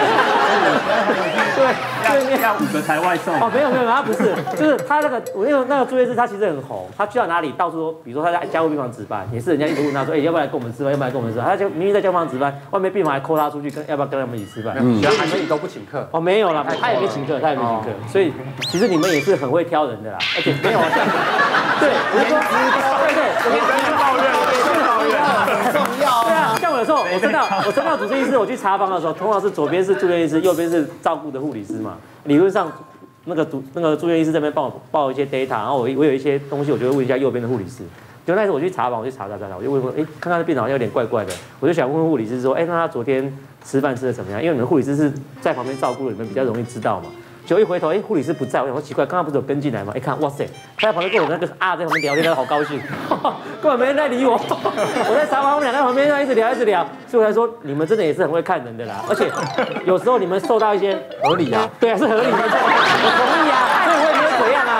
Speaker 2: 对，对，要五个才外送。哦，没有没有，他不是，就是他那个我那个那个住院师，他其实很红，他去到哪里到处都，比如说他在加护病房值班，也是人家一直问他说，哎，要不要来跟我们吃饭？要不要来跟我们吃饭？他就明明在加护病房值班，外面病房还call他出去跟要不要跟他们一起吃饭？
Speaker 17: 嗯，所以你们都不请客？
Speaker 2: 哦，没有啦，他也没请客，他也没请客，所以其实你们也是很会挑人的啦，而且没有像，对，我就说，对对。别抱怨了，别抱怨了，很重要。对啊，像我有时候我升到我升到主治医师，我去查房的时候，通常是左边是住院医师，右边是照顾的护理师嘛。理论上，那个主那个住院医师这边帮我报一些 data， 然后我我有一些东西，我就会问一下右边的护理师。就那时候我去查房，我去查查查查，我就问问，哎，看他的病人好像有点怪怪的，我就想问问护理师说，哎，那他昨天吃饭吃的怎么样？因为你们护理师是在旁边照顾的，你们比较容易知道嘛。结果一回头，哎，护理师不在，我想说奇怪，刚刚不是有跟进来吗？一看，哇塞，他在旁边跟我那个啊在旁边聊天，他好高兴，根本没人在理我。我在查房，我们两个在旁边一直聊一直聊，所以我才说你们真的也是很会看人的啦。而且有时候你们受到一些
Speaker 17: 合理啊，
Speaker 2: 对啊，是合理的，我同意啊，所以我也没有怎样啊，我也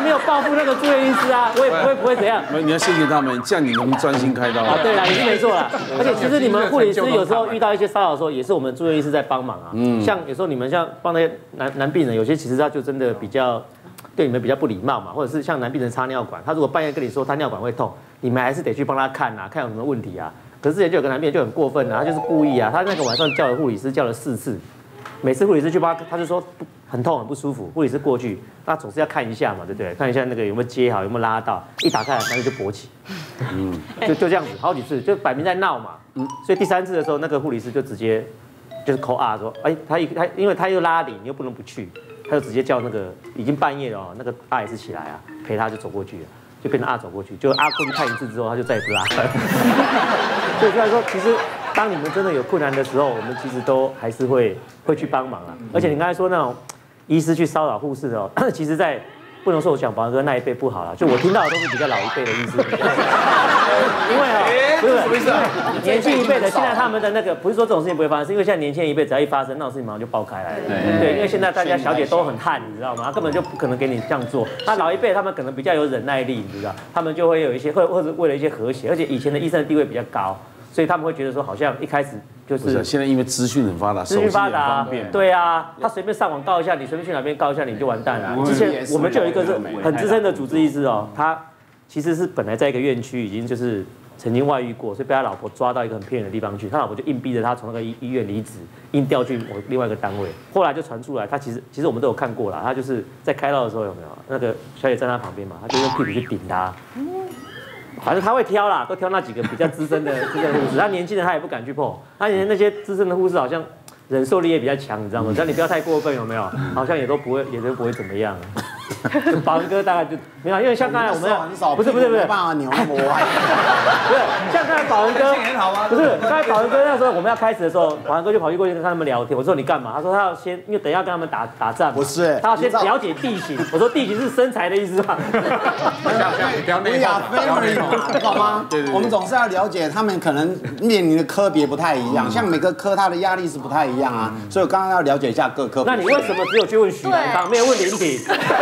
Speaker 2: 没有报复那个住院医师啊，我也不会不会怎样。
Speaker 3: 你要谢谢他们，这样你能专心开刀。
Speaker 2: 啊，对啦，也是没错啦。而且其实你们护理师有时候遇到一些骚扰的时候，也是我们住院医师在帮忙啊。嗯，像有时候你们像帮那些男男病人，有些其实他就真的比较对你们比较不礼貌嘛，或者是像男病人插尿管，他如果半夜跟你说他尿管会痛，你们还是得去帮他看啊，看有什么问题啊。可是之前就有个男病人就很过分啊，他就是故意啊，他那个晚上叫了护理师叫了四次，每次护理师去帮他，他就说很痛很不舒服，护理师过去，那总是要看一下嘛，对不对？看一下那个有没有接好，有没有拉到，一打开来那就勃起，嗯，就就这样子好几次，就摆明在闹嘛，嗯，所以第三次的时候，那个护理师就直接就是call啊说，哎，他一他因为他又拉你，你又不能不去，他就直接叫那个已经半夜了哦，那个阿也是起来啊，陪他就走过去了。就跟着阿走过去，就阿过去看一次之后，他就再也不拉了。所以虽然说，其实当你们真的有困难的时候，我们其实都还是会会去帮忙啊。而且你刚才说那种医师去骚扰护士的哦，其实在不能说我想保安哥那一辈不好了，就我听到的都是比较老一辈的医师。因为哦，不是什么意思啊？年轻一辈的，现在他们的那个不是说这种事情不会发生，是因为现在年轻一辈只要一发生那种事情，马上就爆开来了。对，因为现在大家小姐都很悍，你知道吗？他根本就不可能给你这样做。他老一辈他们可能比较有忍耐力，你知道，他们就会有一些或或者为了一些和谐，而且以前的医生的地位比较高，所以他们会觉得说好像一开始就是。
Speaker 3: 现在因为资讯很发达，
Speaker 2: 资讯发达，对啊，他随便上网告一下，你随便去哪边告一下，你就完蛋了。之前我们就有一个是很资深的主治医师哦，他其实是本来在一个院区已经就是曾经外遇过，所以被他老婆抓到一个很偏远的地方去，他老婆就硬逼着他从那个医医院离职，硬调去我另外一个单位。后来就传出来，他其实其实我们都有看过啦，他就是在开刀的时候有没有那个小姐站在他旁边嘛，他就用屁股去顶他。反正他会挑啦，都挑那几个比较资深的资深的护士，他年轻人他也不敢去碰，他以前那些资深的护士好像忍受力也比较强，你知道吗？只要你不要太过分，有没有？好像也都不会，也都不会怎么样。保安哥大概就没有，因为像刚才我们不是不是不是，
Speaker 1: 没办法扭那么歪。
Speaker 2: 不是像刚才保安哥，不是刚才保安哥那时候我们要开始的时候，保安哥就跑去过去跟他们聊天。我说你干嘛？他说他要先，因为等一下跟他们打打仗。
Speaker 1: 不是，
Speaker 2: 他要先了解地形。我说地形是身材的意思吧？
Speaker 1: 不要内化，懂吗？对对。我们总是要了解他们可能面临的科别不太一样，像每个科它的压力是不太一样啊，所以我刚刚要了解一下各科。
Speaker 2: 那你为什么只有去问许南方，没有问林品？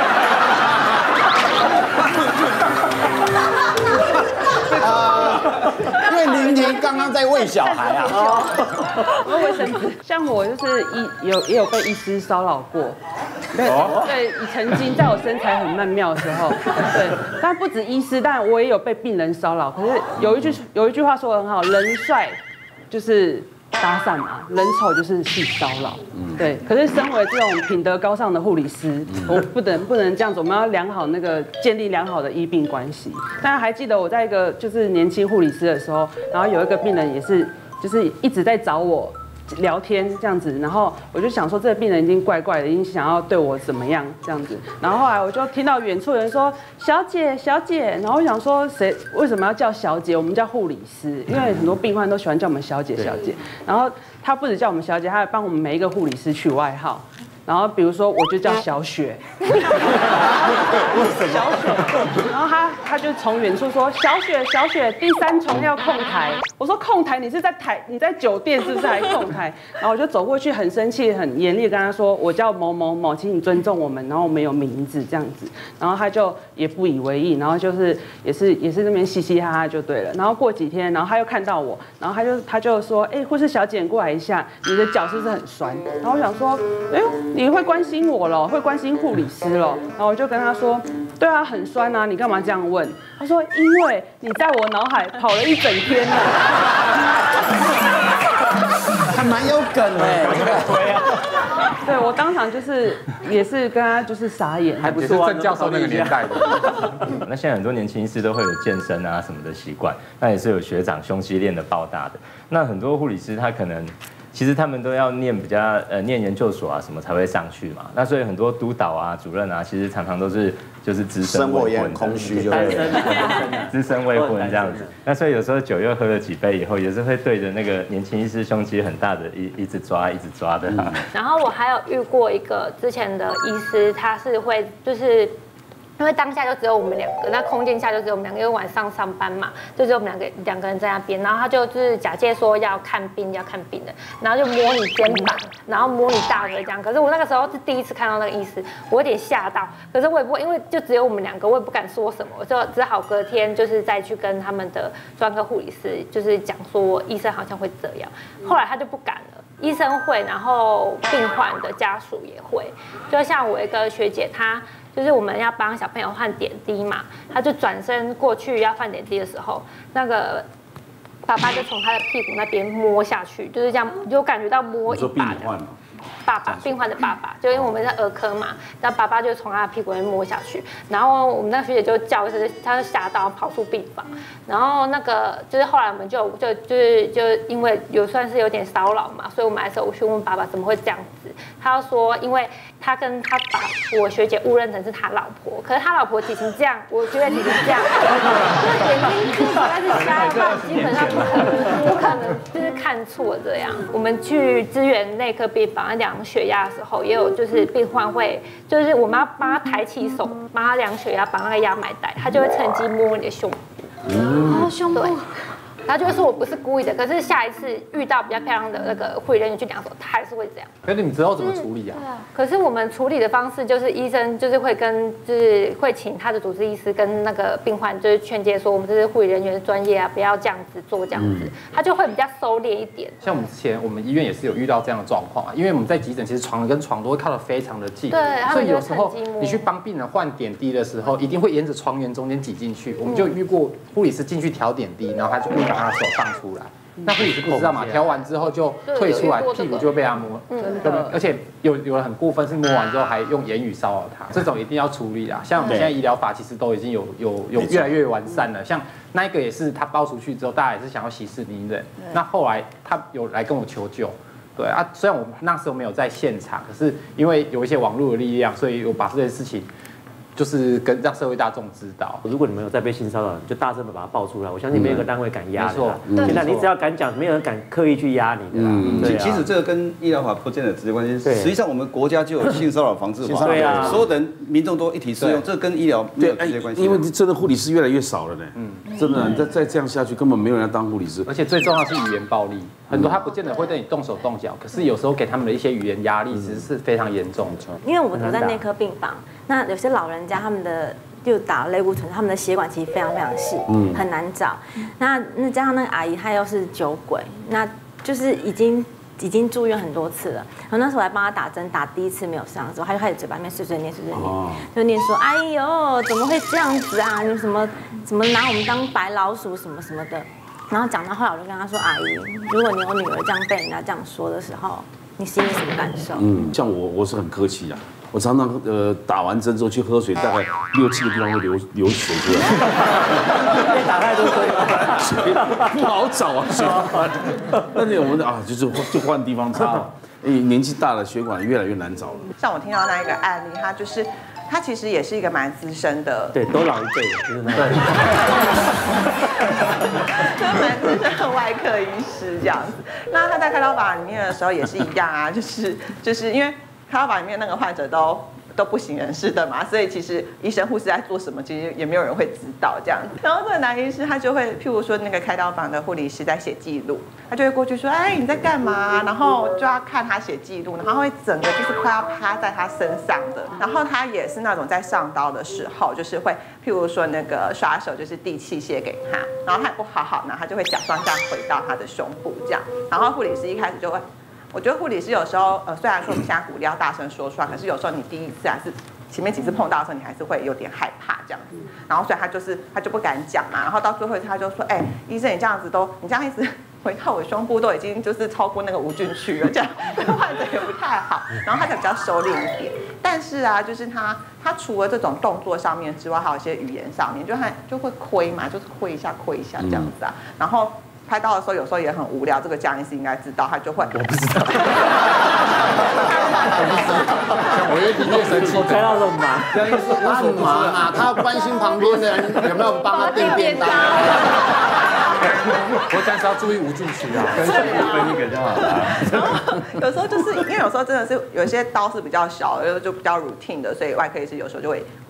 Speaker 1: 啊，因为林婷刚刚在喂小孩啊。
Speaker 10: 我卫生纸，像我就是医有也有被医师骚扰过，对对，曾经在我身材很曼妙的时候，对，但不止医师，但我也有被病人骚扰。可是有一句有一句话说得很好，人帅就是搭讪嘛，人丑就是性骚扰。对，可是身为这种品德高尚的护理师，我不能不能这样子，我们要良好那个建立良好的医病关系。大家还记得我在一个就是年轻护理师的时候，然后有一个病人也是就是一直在找我聊天这样子，然后我就想说这个病人已经怪怪的，已经想要对我怎么样这样子，然后后来我就听到远处有人说小姐小姐，然后我想说谁为什么要叫小姐？我们叫护理师，因为很多病患都喜欢叫我们小姐小姐，然后他不止叫我们小姐，他还帮我们每一个护理师取外号。然后比如说我就叫小雪，小雪，然后他他就从远处说小雪小雪第三重要控台，我说控台你是在台你在酒店是不是还控台？然后我就走过去很生气很严厉跟他说我叫某某某，请你尊重我们，然后我们有名字这样子，然后他就也不以为意，然后就是也是也是那边嘻嘻哈哈就对了。然后过几天，然后他又看到我，然后他就他就说哎护士小姐过来一下，你的脚是不是很酸？然后我想说哎呦。你会关心我了，会关心护理师了，然后我就跟他说，对啊，很酸啊，你干嘛这样问？他说，因为你在我脑海跑了一整天了，
Speaker 1: 还蛮有梗哎，对啊，
Speaker 10: 对我当场就是也是跟他就是傻眼，
Speaker 17: 还不错，郑教授那个年代的。
Speaker 18: 那现在很多年轻医师都会有健身啊什么的习惯，那也是有学长胸肌练得爆大的，那很多护理师他可能。其实他们都要念比较呃念研究所啊什么才会上去嘛，那所以很多督导啊主任啊，其实常常都是就是资深未婚，
Speaker 1: 空虚就
Speaker 18: 对，资深未婚这样子。那所以有时候酒又喝了几杯以后，也是会对着那个年轻医师胸肌很大的一一直抓一直抓的、啊。
Speaker 19: 然后我还有遇过一个之前的医师，他是会就是。 因为当下就只有我们两个，那空间下就只有我们两个，因为晚上上班嘛，就只有我们两个两个人在那边。然后他就就是假借说要看病，要看病的，然后就摸你肩膀，然后摸你大腿这样。可是我那个时候是第一次看到那个医师，我有点吓到。可是我也不会，因为就只有我们两个，我也不敢说什么，我就只好隔天就是再去跟他们的专科护理师就是讲说医生好像会这样。后来他就不敢了。医生会，然后病患的家属也会。就像我一个学姐，她就是我们要帮小朋友换点滴嘛，她就转身过去要换点滴的时候，那个爸爸就从她的屁股那边摸下去，就是这样，就感觉到摸一把的。爸爸，病患的爸爸，就因为我们在儿科嘛，然后爸爸就从他的屁股那边摸下去，然后我们那个学姐就叫一声，她就吓到跑出病房，然后那个就是后来我们就就就是就因为有算是有点骚扰嘛，所以我们还是有去问爸爸怎么会这样子，他说因为他跟他把我学姐误认成是他老婆，可是他老婆体型这样，我觉得体型这样，就是眼睛就实在是瞎了，基本上不可能不可能就是看错这样。我们去支援内科病房量血压的时候，也有就是病患会，就是我们要帮他抬起手，帮他量血压，绑那个压脉带，他就会趁机摸你的胸部。
Speaker 5: 哦，胸部。
Speaker 19: 他就会说我不是故意的，可是下一次遇到比较漂亮的那个护理人员去量的时候，他还是会这样。
Speaker 9: 可是你知道怎么处理啊？
Speaker 19: 对啊。可是我们处理的方式就是医生就是会跟就是会请他的主治医师跟那个病患就是劝诫说，我们这是护理人员的专业啊，不要这样子做这样子，嗯、他就会比较收敛一点。
Speaker 9: 像我们之前我们医院也是有遇到这样的状况啊，因为我们在急诊其实床跟床都会靠得非常的近，
Speaker 19: 对，
Speaker 9: 所以有时候你去帮病人换点滴的时候，一定会沿着床缘中间挤进去。我们就遇过护理师进去调点滴，然后他就故意把他的手放出来。那护理师不知道嘛，调完之后就退出来，屁股就被他摸，对，而且有有人很过分，是摸完之后还用言语骚扰他，这种一定要处理啊。像我们现在医疗法其实都已经有有有越来越完善了，像那一个也是他包出去之后，大家也是想要息事宁人。那后来他有来跟我求救，对啊，虽然我那时候没有在现场，可是因为有一些网络的力量，所以我把这件事情。就是跟让社会大众知道，
Speaker 2: 如果你们有在被性骚扰，就大声的把它爆出来。我相信没有一个单位敢压的。
Speaker 9: 没错，
Speaker 2: 现在你只要敢讲，没有人敢刻意去压你的。嗯，
Speaker 6: 其其实这个跟医疗法不见得直接关系。实际上我们国家就有性骚扰防治法，
Speaker 2: 对啊，
Speaker 6: 所有人民众都一体适用，这跟医疗没有直接关系。
Speaker 3: 因为真的护理师越来越少了呢。嗯，真的，再再这样下去，根本没有人要当护理师。
Speaker 9: 而且最重要是语言暴力，很多他不见得会对你动手动脚，可是有时候给他们的一些语言压力，其实是非常严重的。
Speaker 16: 因为我们在内科病房，那有些老人家他们的。就打类固醇，他们的血管其实非常非常细，嗯，很难找。那那加上那个阿姨她又是酒鬼，那就是已经已经住院很多次了。然后那时候我来帮她打针，打第一次没有上之后，她就开始嘴巴里面碎碎念碎碎念，哦、就念说：“哎呦，怎么会这样子啊？你什么怎么拿我们当白老鼠什么什么的。”然后讲到后来，我就跟她说：“阿姨，如果你有女儿这样被人家这样说的时候，你心里什么感受？”
Speaker 3: 嗯，像我我是很客气啊。我常常呃打完针之后去喝水，大概六七个地方会流流水出来。
Speaker 2: 被打太多水，
Speaker 3: 不好找啊水管。但是我们啊，就是就换地方插。哎，年纪大了，血管越来越难找了。
Speaker 15: 像我听到那一个案例，他就是他其实也是一个蛮资深的，
Speaker 2: 对，都老一辈的，就是那个，
Speaker 15: 就是蛮资深的外科医师这样子。那他在开刀房里面的时候也是一样啊，就是就是因为。开刀房里面那个患者都都不省人事的嘛，所以其实医生护士在做什么，其实也没有人会知道这样子。然后这个男医师他就会，譬如说那个开刀房的护理师在写记录，他就会过去说：“哎，你在干嘛？”然后就要看他写记录，然后会整个就是快要趴在他身上的。然后他也是那种在上刀的时候，就是会譬如说那个刷手就是递器械给他，然后他也不好好拿，他就会假装这样回到他的胸部这样。然后护理师一开始就会。我觉得护理师有时候，呃，虽然说我们现在鼓励要大声说出来，可是有时候你第一次还是前面几次碰到的时候，你还是会有点害怕这样子。然后所以他就是他就不敢讲嘛，然后到最后他就说：“哎、欸，医生你这样子都，你这样一直回到我胸部都已经就是超过那个无菌区了，这样患者也不太好。”然后他才比较收敛一点。但是啊，就是他他除了这种动作上面之外，还有一些语言上面，就他就会亏嘛，就是亏一下亏一下这样子啊，然后。开刀的时候有时候也很无聊，这个江医师应该知道，他就会
Speaker 9: 我不知道，我越听越生气。
Speaker 2: 我开刀这么忙，
Speaker 1: 江医师他很忙啊，他要关心旁边的人有没有帮他订便当。
Speaker 9: 我但是要注意无菌区啊，跟胸部分一个就好了。
Speaker 15: 然后有时候就是因为有时候真的是有些刀是比较小，就就比较 routine 的，所以外科医师有时候就会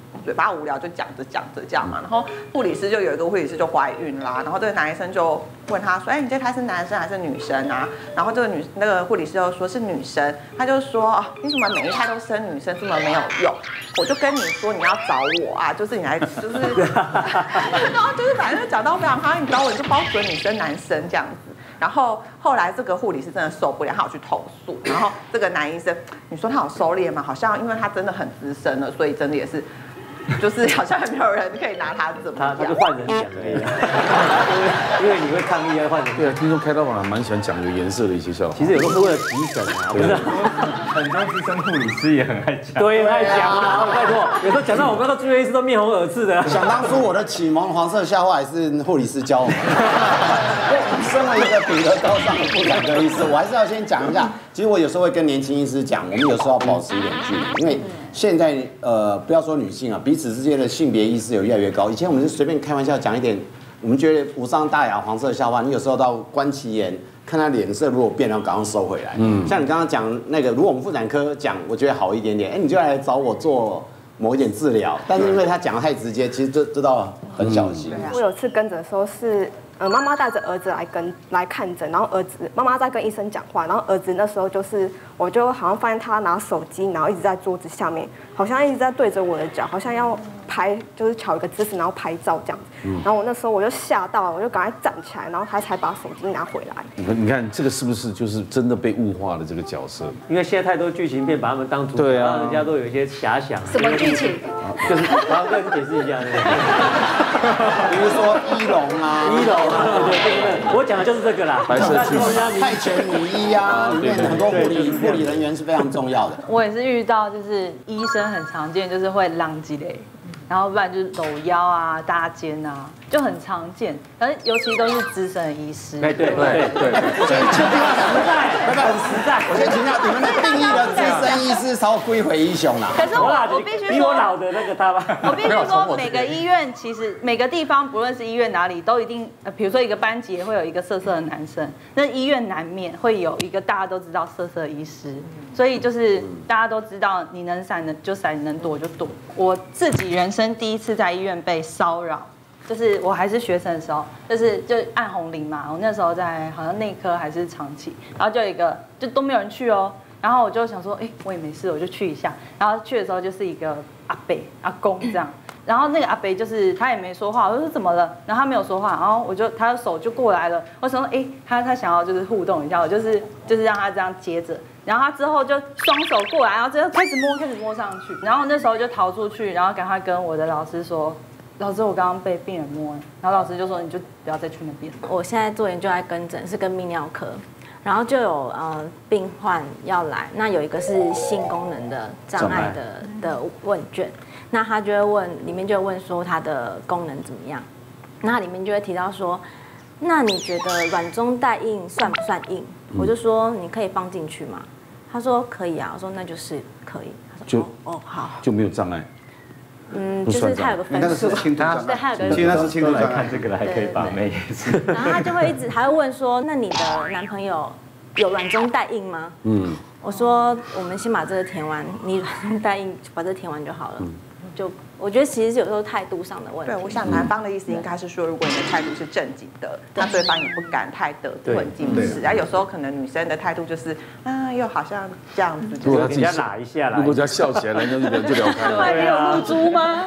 Speaker 15: 嘴巴无聊就讲着讲着这样嘛，然后护理师就有一个护理师就怀孕啦，然后这个男医生就问他说，哎，你这胎是男生还是女生啊？然后这个女那个护理师就说是女生，他就说，哦，你怎么每一胎都生女生，这么没有用？我就跟你说你要找我啊，就是你来就是，然后就是反正就讲到非常好，你找我你就包准你生男生这样子。然后后来这个护理师真的受不了，他有去投诉。然后这个男医生，你说他有收敛吗？好像因为他真的很资深了，所以真的也是。就是好像没有人可以拿他怎么样，
Speaker 2: 他他就换人讲而已，因为你会抗议，要换人。
Speaker 3: 对啊，听说开刀房蛮喜欢讲有颜色的一些笑话。
Speaker 2: 其实有时候是为了提神啊，不是？
Speaker 18: 很多资深护理师也很爱讲，
Speaker 2: 对，爱讲啊，拜托，有时候讲到我们那个住院医师都面红耳赤的。
Speaker 1: 想当初我的启蒙黄色笑话也是护理师教我们。身为一个比得高尚的妇产科医师，我还是要先讲一下。其实我有时候会跟年轻医师讲，我们有时候要保持一点距离，因为现在呃，不要说女性啊，彼此之间的性别意识有越来越高。以前我们是随便开玩笑讲一点，我们觉得无伤大雅黄色笑话，你有时候到观其言，看他脸色如果变，然后赶快收回来。嗯，像你刚刚讲那个，如果我们妇产科讲，我觉得好一点点，哎，你就来找我做某一点治疗，但是因为他讲得太直接，其实这这倒很小心。
Speaker 20: 我有次跟诊的时候是。呃，妈妈带着儿子来跟来看诊，然后儿子妈妈在跟医生讲话，然后儿子那时候就是，我就好像发现他拿手机，然后一直在桌子下面，好像一直在对着我的脚，好像要拍，就是瞧一个姿势，然后拍照这样子。然后我那时候我就吓到了，我就赶快站起来，然后他才把手机拿回来。
Speaker 3: 你看，你看这个是不是就是真的被物化了这个角色？
Speaker 2: 因为现在太多剧情片把他们当主角，让人家都有一些遐想。
Speaker 5: 什么剧情？
Speaker 2: 就是然后跟你解释一下那个，
Speaker 1: 比如说一龙啊，
Speaker 2: 一龙啊，对对对对，我讲的就是这个啦。
Speaker 1: 白色巨塔、泰拳女医啊，里面很多护理护理人员是非常重要的。
Speaker 21: 我也是遇到，就是医生很常见，就是会浪积累。然后不然就是搂腰啊、搭肩啊，就很常见。但是尤其都是资深的医师。
Speaker 2: 哎，对对对对，
Speaker 1: 我先确定实在，
Speaker 2: 很实在。
Speaker 1: 我先请教你们的定义的资深医师超归回英雄啦。
Speaker 21: 可是我我必须说，
Speaker 2: 比我老的那个他吧。
Speaker 21: 我必须说，每个医院其实每个地方，不论是医院哪里，都一定，呃，比如说一个班级会有一个色色的男生，那医院难免会有一个大家都知道色色医师，所以就是大家都知道，你能闪的就闪，能躲就躲。我自己人生。第一次在医院被骚扰，就是我还是学生的时候，就是就按红铃嘛，我那时候在好像内科还是长期，然后就有一个就都没有人去哦，然后我就想说，哎，我也没事，我就去一下，然后去的时候就是一个阿伯阿公这样，然后那个阿伯就是他也没说话，我说怎么了，然后他没有说话，然后我就他的手就过来了，我想说，哎，他他想要就是互动一下，我就是就是让他这样接着。然后他之后就双手过来，然后就开始摸，开始摸上去。然后那时候就逃出去，然后赶快跟我的老师说：“老师，我刚刚被病人摸。”然后老师就说：“你就不要再去那边。”
Speaker 16: 我现在做研究在跟诊，是跟泌尿科，然后就有呃病患要来，那有一个是性功能的障碍的的问卷，那他就会问，里面就会问说他的功能怎么样，那里面就会提到说，那你觉得软中带硬算不算硬？我就说你可以放进去吗？他说可以啊，我说那就是可以。他说哦哦好，
Speaker 3: 就没有障碍。
Speaker 16: 嗯，就是他有个分数，对，他有个分数。
Speaker 3: 其实那是轻度
Speaker 18: 来看这个来可以把妹也是。
Speaker 16: 然后他就会一直还会问说，那你的男朋友有软中带硬吗？嗯，我说我们先把这个填完，你软中带硬把这个填完就好了。就我觉得其实有时候态度上的问题。
Speaker 15: 对，我想男方的意思应该是说，如果你的态度是正经的，那对方也不敢太得寸进尺。啊，有时候可能女生的态度就是啊，又好像这样子，
Speaker 2: 如果人家拉一下啦，
Speaker 3: 如果只要笑起来，人家就就聊开了。
Speaker 21: 你有露珠吗？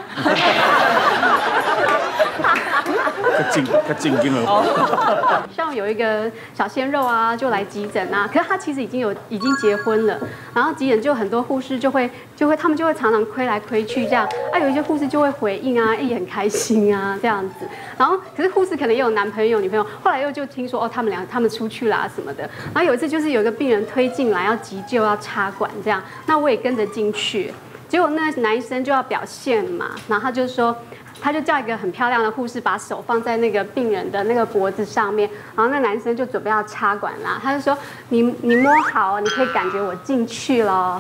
Speaker 3: 太正太正经了。
Speaker 22: 像有一个小鲜肉啊，就来急诊啊，可是他其实已经有已经结婚了，然后急诊就很多护士就会就会他们就会常常亏来亏去这样啊，有一些护士就会回应啊，也很开心啊这样子，然后可是护士可能也有男朋友女朋友，后来又就听说哦他们俩他们出去啦什么的，然后有一次就是有一个病人推进来要急救要插管这样，那我也跟着进去，结果那男生就要表现嘛，然后他就说。他就叫一个很漂亮的护士把手放在那个病人的那个脖子上面，然后那男生就准备要插管啦，他就说你你摸好，你可以感觉我进去了。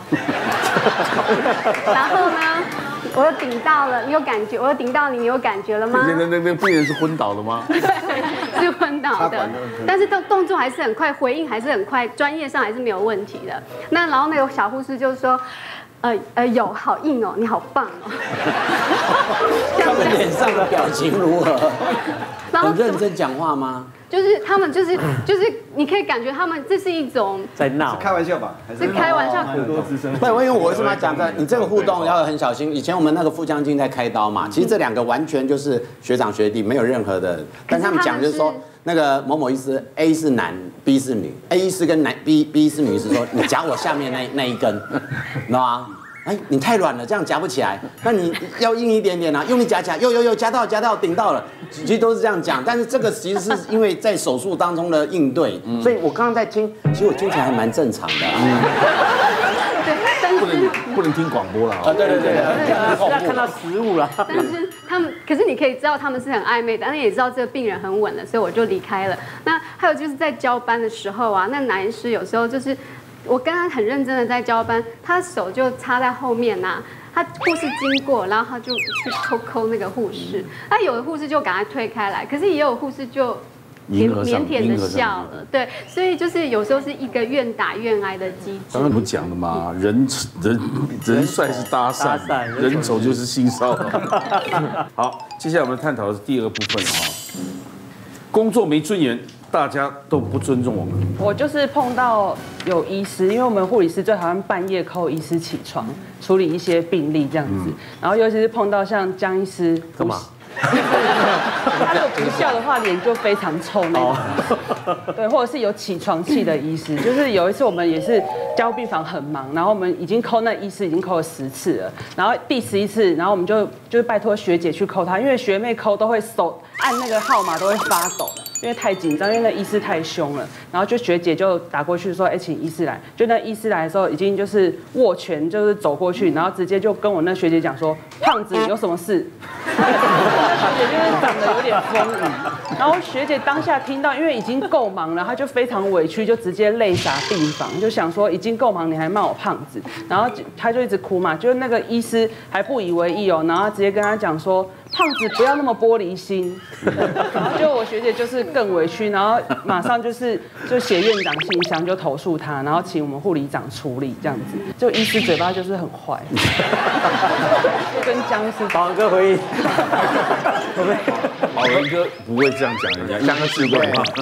Speaker 22: 然后呢，我又顶到了，你有感觉？我又顶到你，你有感觉了吗？
Speaker 3: 那那那那病人是昏倒了吗？
Speaker 22: 对，是昏倒的，但是动动作还是很快，回应还是很快，专业上还是没有问题的。那然后那个小护士就说。 呃呃有，好硬哦，你好棒哦。
Speaker 1: 他们脸上的表情如何？
Speaker 22: 然后
Speaker 1: 很认真讲话吗？
Speaker 22: 就是他们就是就是你可以感觉他们这是一种
Speaker 2: 在闹，
Speaker 6: 开玩笑吧？还
Speaker 22: 是开玩笑？
Speaker 6: 很多资深。
Speaker 1: 对，因为我为什么要讲这？你这个互动要很小心。以前我们那个腹腔镜在开刀嘛，其实这两个完全就是学长学弟，没有任何的。但他们讲就是说，那个某某医师 A 是男 ，B 是女 ，A 医师跟男 B B 医师女医师说，你夹我下面那那一根，你知道吗？哎，你太软了，这样夹不起来。那你要硬一点点啊，用力夹起来，又又又夹到夹到顶到了，其实都是这样讲。但是这个其实是因为在手术当中的应对，所以我刚刚在听，其实我听起来还蛮正常的。
Speaker 3: 不能不能听广播了啊！
Speaker 1: 对对对，
Speaker 2: 要看到实物了。
Speaker 22: 但是他们，可是你可以知道他们是很暧昧的，但是也知道这个病人很稳了，所以我就离开了。那还有就是在交班的时候啊，那男医师有时候就是。我跟他很认真的在交班，他手就插在后面呐、啊，他护士经过，然后他就去抠抠那个护士，那有的护士就赶快推开来，可是也有护士就腼腼腆的笑了，对，所以就是有时候是一个愿打愿挨的机制。
Speaker 3: 刚刚不讲了吗？人人人帅是搭讪，人丑就是性骚扰。好，接下来我们探讨的是第二个部分哈，工作没尊严。大家都不尊重我们。
Speaker 10: 我就是碰到有医师，因为我们护理师最讨厌半夜扣医师起床处理一些病例这样子，然后尤其是碰到像江医师，
Speaker 2: 干嘛？
Speaker 10: 他如果不笑的话，脸就非常臭那种。对，或者是有起床气的医师，就是有一次我们也是交病房很忙，然后我们已经扣那医师已经扣了十次了，然后第十一次，然后我们就就是拜托学姐去扣他，因为学妹扣都会手按那个号码都会发抖。因为太紧张，因为那医师太凶了，然后就学姐就打过去说，哎，请医师来。就那医师来的时候，已经就是握拳，就是走过去，然后直接就跟我那学姐讲说，胖子有什么事？那学姐就是长得有点丰腴，然后学姐当下听到，因为已经够忙了，她就非常委屈，就直接泪洒病房，就想说已经够忙，你还骂我胖子，然后她就一直哭嘛，就是那个医师还不以为意哦，然后直接跟她讲说。胖子不要那么玻璃心，然后就我学姐就是更委屈，然后马上就是就写院长信箱就投诉他，然后请我们护理长处理这样子。就医师嘴巴就是很坏，就跟僵尸。
Speaker 2: 宝文哥回应，
Speaker 3: 宝文哥不会这样讲人家，像个士官嘛。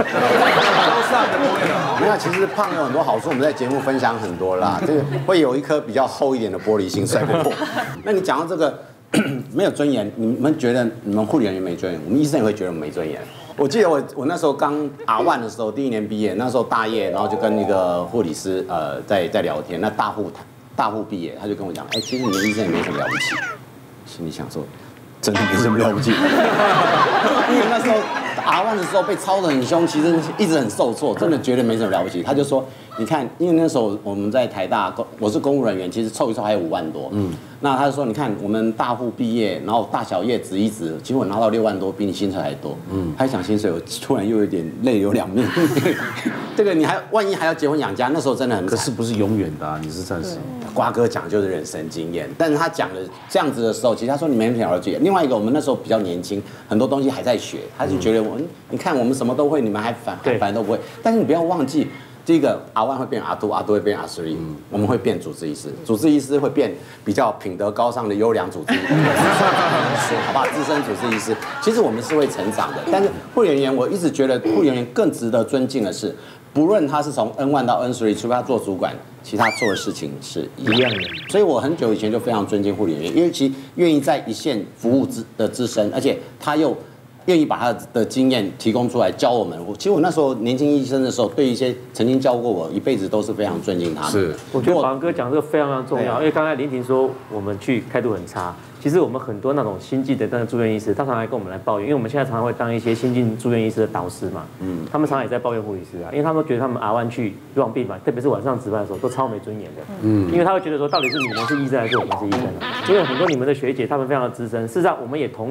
Speaker 1: 没有，其实胖有很多好处，我们在节目分享很多啦。这个会有一颗比较厚一点的玻璃心，摔不破。那你讲到这个。没有尊严，你们觉得你们护理人员没尊严，我们医生也会觉得我们没尊严。我记得我我那时候刚 R 一 的时候，第一年毕业，那时候大业，然后就跟那个护理师呃在在聊天，那大护大护毕业，他就跟我讲，哎，其实你们医生也没什么了不起。心里想说，真的没什么了不起，因为那时候 R 一 的时候被操得很凶，其实一直很受挫，真的觉得没什么了不起。他就说，你看，因为那时候我们在台大，我是公务人员，其实凑一凑还有五万多，嗯。那他就说，你看我们大护毕业，然后大小业值一值，其实我拿到六万多，比你薪水还多。嗯，他想薪水，我突然又有点泪流两面。这个你还万一还要结婚养家，那时候真的很惨。
Speaker 3: 可是不是永远的啊，你是暂时。
Speaker 1: 瓜哥讲就是人生经验，但是他讲的这样子的时候，其实他说你没什么了解。另外一个，我们那时候比较年轻，很多东西还在学，他就觉得我，你看我们什么都会，你们还反反正都不会。但是你不要忘记。第一个 R 一 会变 R 二 ，R 二 会变 R 三，我们会变主治医师，主治医师会变比较品德高尚的优良主治医师，好不好？资深主治医师，其实我们是会成长的。但是护理人员，我一直觉得护理人员更值得尊敬的是，不论他是从 N 一 到 N 三，除非他做主管，其他做的事情是一样的。所以我很久以前就非常尊敬护理人员，因为其愿意在一线服务之的资深，而且他又。愿意把他的经验提供出来教我们。其实我那时候年轻医生的时候，对一些曾经教过我，一辈子都是非常尊敬他们。
Speaker 2: 是，我觉得宝哥讲这个非常非常重要，因为刚才林婷说我们去态度很差，其实我们很多那种新进的那个住院医师，他常常来跟我们来抱怨，因为我们现在常常会当一些新进住院医师的导师嘛，嗯，他们常常也在抱怨护理师啊，因为他们觉得他们 R 一 去乱病房，特别是晚上值班的时候，都超没尊严的，嗯，因为他会觉得说，到底是你们是医生还是我们是医生啊？因为很多你们的学姐她们非常的资深，事实上我们也同意。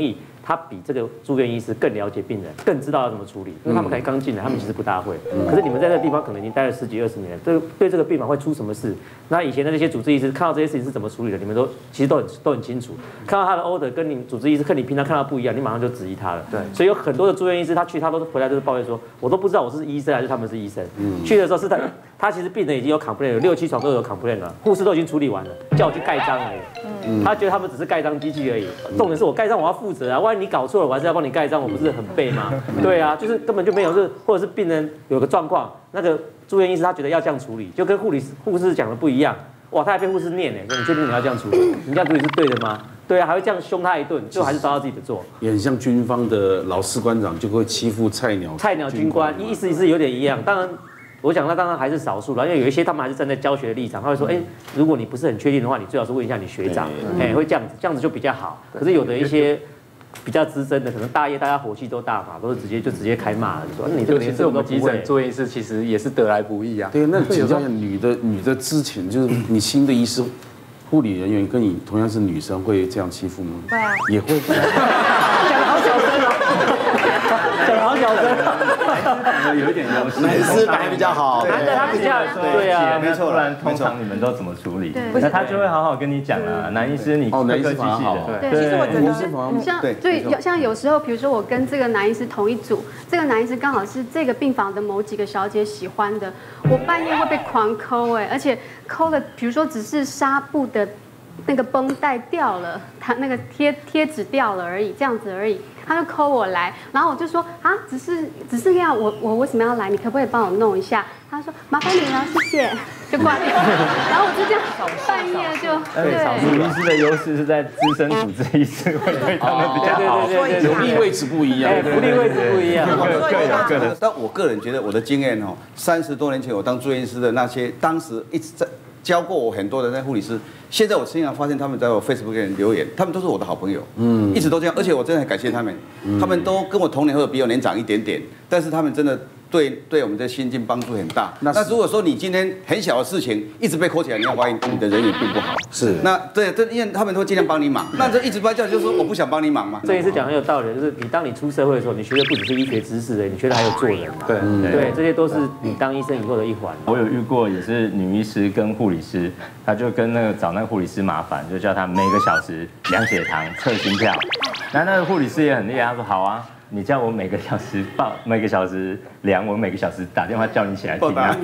Speaker 2: 他比这个住院医师更了解病人，更知道要怎么处理，因为他们可能刚进来，他们其实不大会。可是你们在这个地方可能已经待了十几二十年，这个对这个病房会出什么事？那以前的那些主治医师看到这些事情是怎么处理的，你们都其实都很都很清楚。看到他的 order 跟你主治医师跟你平常看到不一样，你马上就质疑他了。对，所以有很多的住院医师他去他都回来都是抱怨说，我都不知道我是医生还是他们是医生。嗯，去的时候是他他其实病人已经有 complain 了，六七床都有 complain 了，护士都已经处理完了，叫我去盖章而已。嗯，他觉得他们只是盖章机器而已，重点是我盖章我要负责啊，万一你搞错了，我还是要帮你盖章，我不是很背吗？对啊，就是根本就没有，是或者是病人有个状况，那个住院医师他觉得要这样处理，就跟护理护士讲的不一样，哇，他还被护士念呢，说你确定你要这样处理？你这样处理是对的吗？对啊，还会这样凶他一顿，最后还是照他自己的做。
Speaker 3: 也很像军方的老士官长就会欺负菜鸟
Speaker 2: 菜鸟军官，意思是有点一样，当然。我想那当然还是少数了，因为有一些他们还是站在教学的立场，他会说，哎，如果你不是很确定的话，你最好是问一下你学长，哎，会这样子，这样子就比较好。可是有的一些比较资深的，可能大夜大家火气都大嘛，都是直接就直接开骂了，说你这个连这
Speaker 17: 我们急诊住院医师其实也是得来不易啊。
Speaker 3: 对，那请教一下女的女的之前就是你新的医师。护理人员跟你同样是女生，会这样欺负吗？
Speaker 15: 会啊，
Speaker 3: 也会。
Speaker 2: 讲得好小声哦，讲得好小声。
Speaker 17: 有一点优势，
Speaker 1: 男师反而比较好，
Speaker 2: 男的他比较对啊，
Speaker 18: 没错。不然通常你们都怎么处理？那他就会好好跟你讲啊，男医师你客客气气的。
Speaker 22: 对，其实我觉得像对像有时候，比如说我跟这个男医师同一组，这个男医师刚好是这个病房的某几个小姐喜欢的，我半夜会被狂抠哎，而且抠的，比如说只是纱布的。那个绷带掉了，他那个贴贴纸掉了而已，这样子而已，他就 call 我来，然后我就说啊，只是只是这样，我我为什么要来？你可不可以帮我弄一下？他说麻烦你了，谢谢，就挂掉。然后我就这样半夜就对。
Speaker 18: 女医师的优势是在资深主治医师会对他们比较好，
Speaker 3: 福利位置不一样，
Speaker 2: 福利位置不一样，
Speaker 6: 各有各的。但我个人觉得我的经验哦，三十多年前我当住院医师的那些，当时一直在。教过我很多的那护理师，现在我经常发现他们在我 Facebook 给人留言，他们都是我的好朋友，嗯，一直都这样，而且我真的很感谢他们，他们都跟我同年或者比我年长一点点，但是他们真的对对我们的心境帮助很大。那如果说你今天很小的事情一直被扣起来，你要发现你的人也并不好，
Speaker 3: 是。
Speaker 6: 那对，这因为他们都会尽量帮你忙，那这一直不叫就是说我不想帮你忙嘛。
Speaker 2: 这一次讲很有道理，就是你当你出社会的时候，你学的不只是医学知识的，你学的还有做人嘛，对对，这些都是你当医生以后的一环。
Speaker 18: 我有遇过也是女医师跟护理师。他就跟那个找那个护理师麻烦，就叫他每个小时量血糖、测心跳。然后那个护理师也很厉害，他说好啊，你叫我每个小时报，每个小时量，我每个小时打电话叫你起来听啊。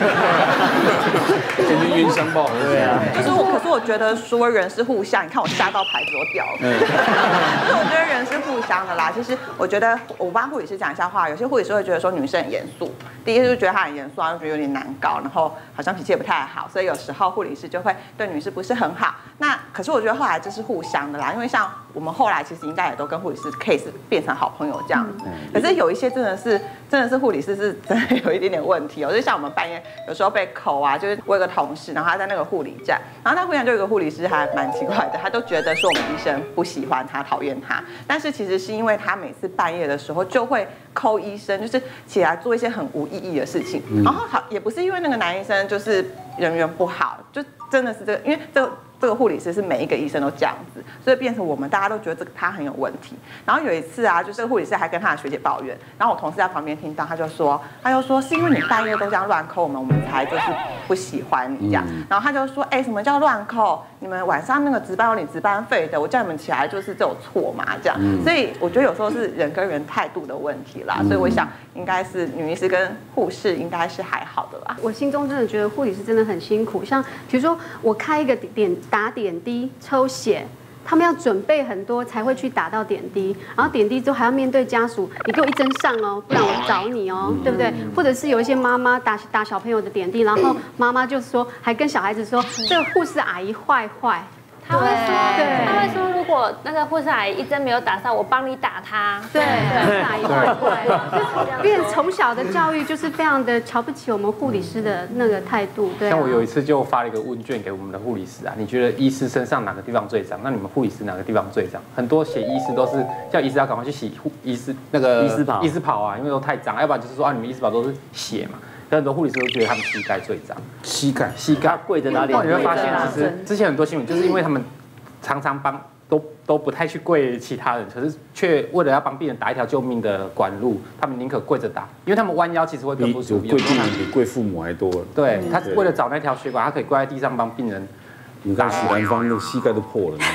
Speaker 3: 天天冤相报，
Speaker 15: 对啊。就是我，可是我觉得说人是互相，你看我吓到牌子都掉了。就是我觉得人是互相的啦。其实我觉得我帮护理师讲一下话，有些护理师会觉得说女生很严肃，第一就是觉得她很严肃啊，就觉得有点难搞，然后好像脾气也不太好，所以有时候护理师就会对女士不是很好。那可是我觉得后来这是互相的啦，因为像我们后来其实应该也都跟护理师 case 变成好朋友这样子。可是有一些真的是真的是护理师是真的有一点点问题哦，就像我们半夜有时候被扣啊，就是我有个同事，然后他在那个护理站，然后那忽然就有个护理师还蛮奇怪的，他都觉得说我们医生不喜欢他、讨厌他，但是其实是因为他每次半夜的时候就会扣医生，就是起来做一些很无意义的事情，然后好也不是因为那个男医生就是人缘不好，就真的是这个，因为这个。这个护理师是每一个医生都这样子，所以变成我们大家都觉得这个他很有问题。然后有一次啊，就这个护理师还跟他的学姐抱怨，然后我同事在旁边听到，他就说，他就说是因为你半夜都这样乱扣我们，我们才就是不喜欢你这样。然后他就说，哎，什么叫乱扣？你们晚上那个值班有你值班费的，我叫你们起来就是这有错嘛？这样，所以我觉得有时候是人跟人态度的问题啦。所以我想应该是女医师跟护士应该是还好的啦。
Speaker 22: 我心中真的觉得护理师真的很辛苦，像比如说我开一个点。打点滴、抽血，他们要准备很多才会去打到点滴，然后点滴之后还要面对家属，你给我一针上哦，不然我找你哦，对不对？或者是有一些妈妈打打小朋友的点滴，然后妈妈就说，还跟小孩子说，这个护士阿姨坏坏。
Speaker 19: 他会说，他会说，如果那个护士阿姨一针没有打上，我帮你打他。
Speaker 22: 对，护士阿姨坏坏。因为从小的教育就是非常的瞧不起我们护理师的那个态度。对。
Speaker 17: 像我有一次就发了一个问卷给我们的护理师啊，你觉得医师身上哪个地方最脏？那你们护理师哪个地方最脏？很多写医师都是叫医师要赶快去洗护医师那个
Speaker 2: 医师袍，
Speaker 17: 医师袍啊，因为都太脏，要不然就是说啊，你们医师袍都是血嘛。很多护理师都觉得他们膝盖最脏。
Speaker 3: 膝盖，
Speaker 17: 膝盖
Speaker 2: 跪着哪里？
Speaker 17: 你会发现，其实之前很多新闻就是因为他们。常常帮都都不太去跪其他人，可是却为了要帮病人打一条救命的管路，他们宁可跪着打，因为他们弯腰其实会更不舒服。
Speaker 3: 跪病人比跪父母还多。
Speaker 17: 对，他为了找那条血管，他可以跪在地上帮病人。
Speaker 3: 你看许兰芳那个膝盖都破了。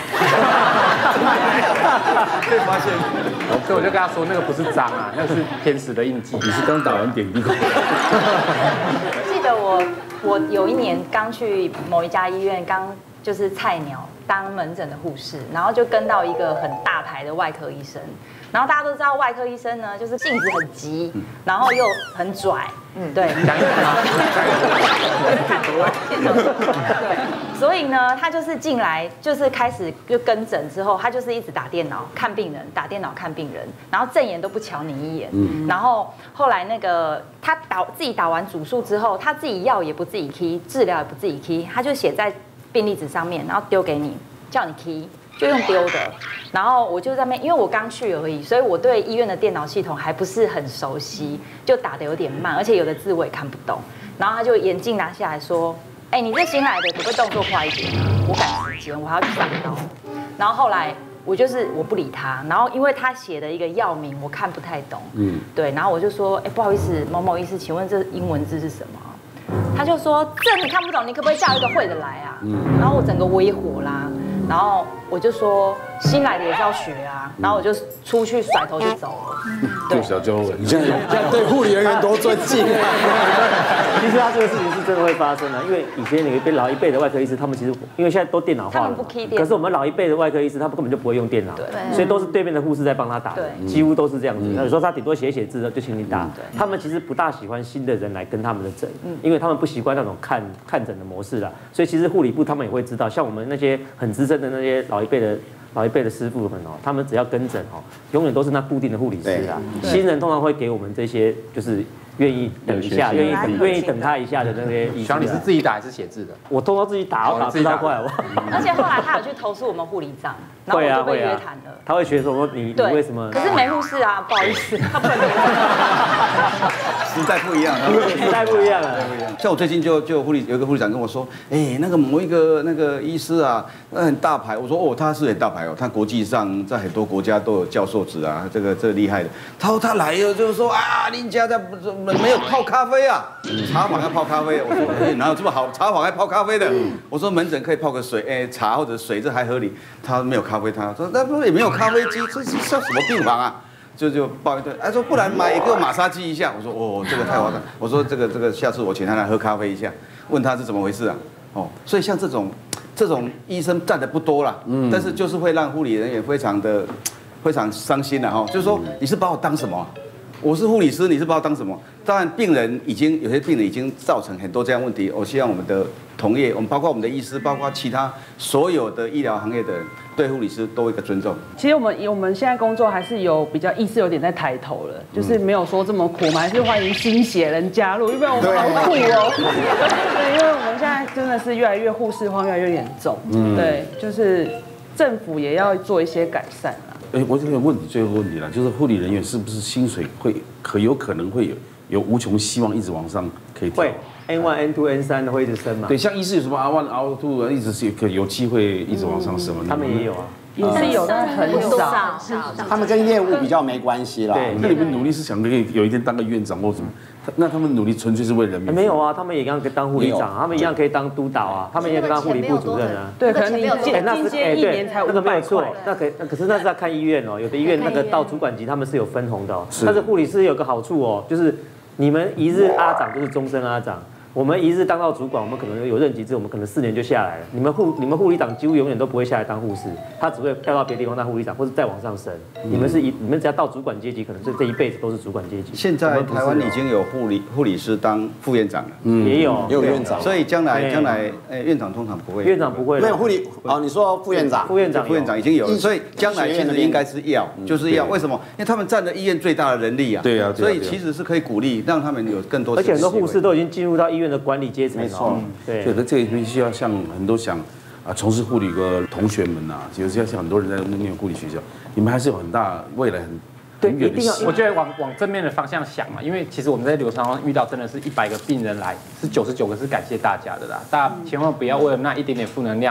Speaker 17: 被发现，所以我就跟他说，那个不是脏啊，那个是天使的印记。
Speaker 3: 你是刚打完点滴。
Speaker 8: 我记得我我有一年刚去某一家医院，刚就是菜鸟当门诊的护士，然后就跟到一个很大牌的外科医生。然后大家都知道外科医生呢，就是性子很急，然后又很拽，嗯，对，讲一看对，所以呢，他就是进来就是开始就跟诊之后，他就是一直打电脑看病人，打电脑看病人，然后正眼都不瞧你一眼，嗯，然后后来那个他打自己打完主诉之后，他自己药也不自己 key， 治疗也不自己 key， 他就写在病历纸上面，然后丢给你，叫你 key。就用丢的，然后我就在那边，因为我刚去而已，所以我对医院的电脑系统还不是很熟悉，就打得有点慢，而且有的字我也看不懂。然后他就眼镜拿下来说：“哎，你这新来的，可不可以动作快一点啊？我赶时间，我还要去上刀。”然后后来我就是我不理他，然后因为他写的一个药名我看不太懂，嗯，对，然后我就说：“哎，不好意思，某某医师，请问这英文字是什么？”他就说：“这你看不懂，你可不可以叫一个会的来啊？”嗯，然后我整个我也火啦。然后我就说新来的也是要学啊，然后我就出去甩头就走了。
Speaker 3: 对，小周，
Speaker 1: 你这样这样对护理人员多尊敬啊！
Speaker 2: 其实他这个事情是真的会发生的，因为以前有一辈老一辈的外科医师，他们其实因为现在都电脑化了，可是我们老一辈的外科医师，他们根本就不会用电脑，所以都是对面的护士在帮他打，几乎都是这样子。有时候他顶多写写字就请你打，他们其实不大喜欢新的人来跟他们的诊，因为他们不习惯那种看看诊的模式啦。所以其实护理部他们也会知道，像我们那些很资深的那些老一辈的老一辈的师傅们哦，他们只要跟诊哦，永远都是那固定的护理师啊。新人通常会给我们这些就是愿意等一下、愿意愿意等他一下的那些医生。
Speaker 17: 你是自己打还是写字的？
Speaker 2: 我通常自己打，我打字太快了。
Speaker 8: 而且后来他有去投诉我们护理长，然后我就被约谈了。
Speaker 2: 他会觉得说你你为什么？
Speaker 8: 可是没护士啊，不好意思，他不能。
Speaker 6: 时代不一样，
Speaker 2: 时代不一样了。
Speaker 6: 像我最近就就护理有一个护理长跟我说，哎，那个某一个那个医师啊，那很大牌。我说哦，他是很大牌哦，他国际上在很多国家都有教授职啊，这个这个厉害的。他说他来了就是说啊，您家在没有泡咖啡啊，茶房要泡咖啡。我说哎，哪有这么好，茶房还泡咖啡的？我说门诊可以泡个水，哎，茶或者水这还合理。他没有咖啡，他说那不也没有咖啡机，这是叫什么病房啊？就就抱一顿，他说不然买也给我马杀鸡一下。我说哦，这个太夸张。我说这个这个，下次我请他来喝咖啡一下，问他是怎么回事啊？哦，所以像这种这种医生占的不多啦，嗯，但是就是会让护理人员非常的非常伤心的哈。就是说你是把我当什么？我是护理师，你是把我当什么？当然，病人已经有些病人已经造成很多这样问题。我希望我们的同业，我们包括我们的医师，包括其他所有的医疗行业的人，对护理师都有一个尊重。
Speaker 10: 其实我们我们现在工作还是有比较意识有点在抬头了，就是没有说这么苦，我们还是欢迎新血人加入，因为我们好苦哦。对，因为我们现在真的是越来越护士荒，越来越严重。嗯，对，就是政府也要做一些改善啦。
Speaker 3: 哎，我这个问题最后问题了，就是护理人员是不是薪水会可有可能会有有无穷希望一直往上可以调？
Speaker 2: 会 N 一 N 二 N 三的会一直升嘛？
Speaker 3: 对，像医师有什么 R 一 R 二，一直是有有机会一直往上升嘛？
Speaker 2: 他们也有啊。
Speaker 10: 也是有，但很少，
Speaker 1: 他们跟业务比较没关系啦。
Speaker 3: 对，那你们努力是想可以有一天当个院长或什么？那他们努力纯粹是为人民？
Speaker 2: 没有啊，他们也一样可以当护理长，他们一样可以当督导啊，他们也可以当护理部主任啊。
Speaker 10: 对，可能你进进阶一年才五百块。
Speaker 2: 那可可是那是要看医院哦，有的医院那个到主管级他们是有分红的哦。但是护理师有个好处哦，就是你们一日阿长就是终身阿长。我们一日当到主管，我们可能有任期制，我们可能四年就下来了。你们护你们护理长几乎永远都不会下来当护士，他只会调到别的地方当护理长，或者再往上升。你们是一你们只要到主管阶级，可能是这一辈子都是主管阶级。
Speaker 6: 现在台湾已经有护理护理师当副院长了，
Speaker 2: 嗯，也有
Speaker 1: 也有院长，
Speaker 6: 所以将来将来，呃，院长通常不会，
Speaker 2: 院长不会，
Speaker 1: 没有护理哦，你说副院长，
Speaker 2: 副院长
Speaker 6: 副院长已经有了，所以将来其实应该是要就是要为什么？因为他们占了医院最大的人力啊，
Speaker 3: 对啊，
Speaker 6: 所以其实是可以鼓励让他们有更多，
Speaker 2: 而且很多护士都已经进入到医院的管理阶层。没错，
Speaker 3: 对，所以这必须要像很多想啊从事护理的同学们呐，就是要像很多人在念护理学校，你们还是有很大未来很
Speaker 17: 对，一定要，我觉得往往正面的方向想嘛，因为其实我们在流程上遇到真的是一百个病人来，是九十九个是感谢大家的啦，大家千万不要为了那一点点负能量，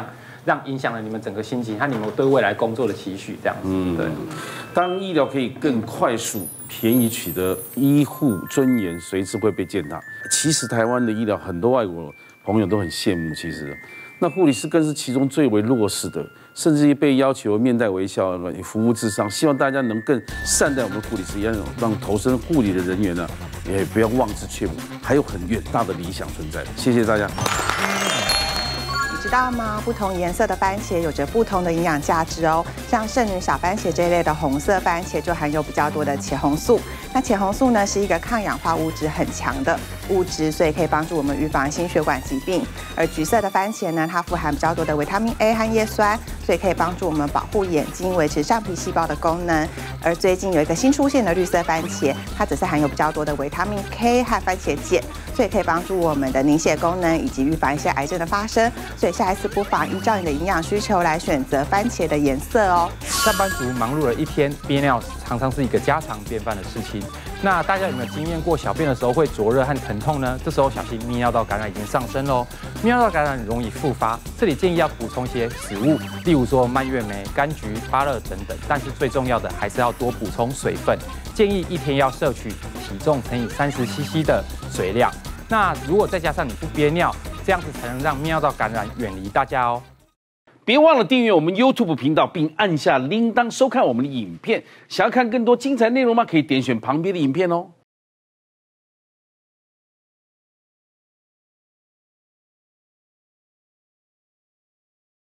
Speaker 17: 让影响了你们整个心情和你们对未来工作的期许这样子。嗯，对。
Speaker 3: 当医疗可以更快速、便宜取得，医护尊严随之会被践踏。其实台湾的医疗，很多外国朋友都很羡慕。其实，那护理师更是其中最为弱势的，甚至于被要求面带微笑、服务至上。希望大家能更善待我们护理师，也让投身护理的人员呢，也不要妄自却步，还有很远大的理想存在。谢谢大家。
Speaker 15: 知道吗？不同颜色的番茄有着不同的营养价值哦。像圣女小番茄这一类的红色番茄就含有比较多的茄红素。那茄红素呢是一个抗氧化物质很强的物质，所以可以帮助我们预防心血管疾病。而橘色的番茄呢，它富含比较多的维他命 A 和叶酸，所以可以帮助我们保护眼睛、维持上皮细胞的功能。而最近有一个新出现的绿色番茄，它则是含有比较多的维他命 K 和番茄碱，所以可以帮助我们的凝血功能以及预防一些癌症的发生。所以下一次不妨依照你的营养需求来选择番茄的颜色哦。
Speaker 17: 上班族忙碌了一天，憋尿常常是一个家常便饭的事情。那大家有没有经验过小便的时候会灼热和疼痛呢？这时候小心泌尿道感染已经上升喽。泌尿道感染容易复发，这里建议要补充一些食物，例如说蔓越莓、柑橘、芭乐等等。但是最重要的还是要多补充水分，建议一天要摄取体重乘以三十 C C 的水量。那如果再加上你不憋尿，这样子才能让泌尿道感染远离大家哦。
Speaker 3: 别忘了订阅我们 YouTube 频道，并按下铃铛收看我们的影片。想要看更多精彩内容吗？可以点选旁边的影片哦。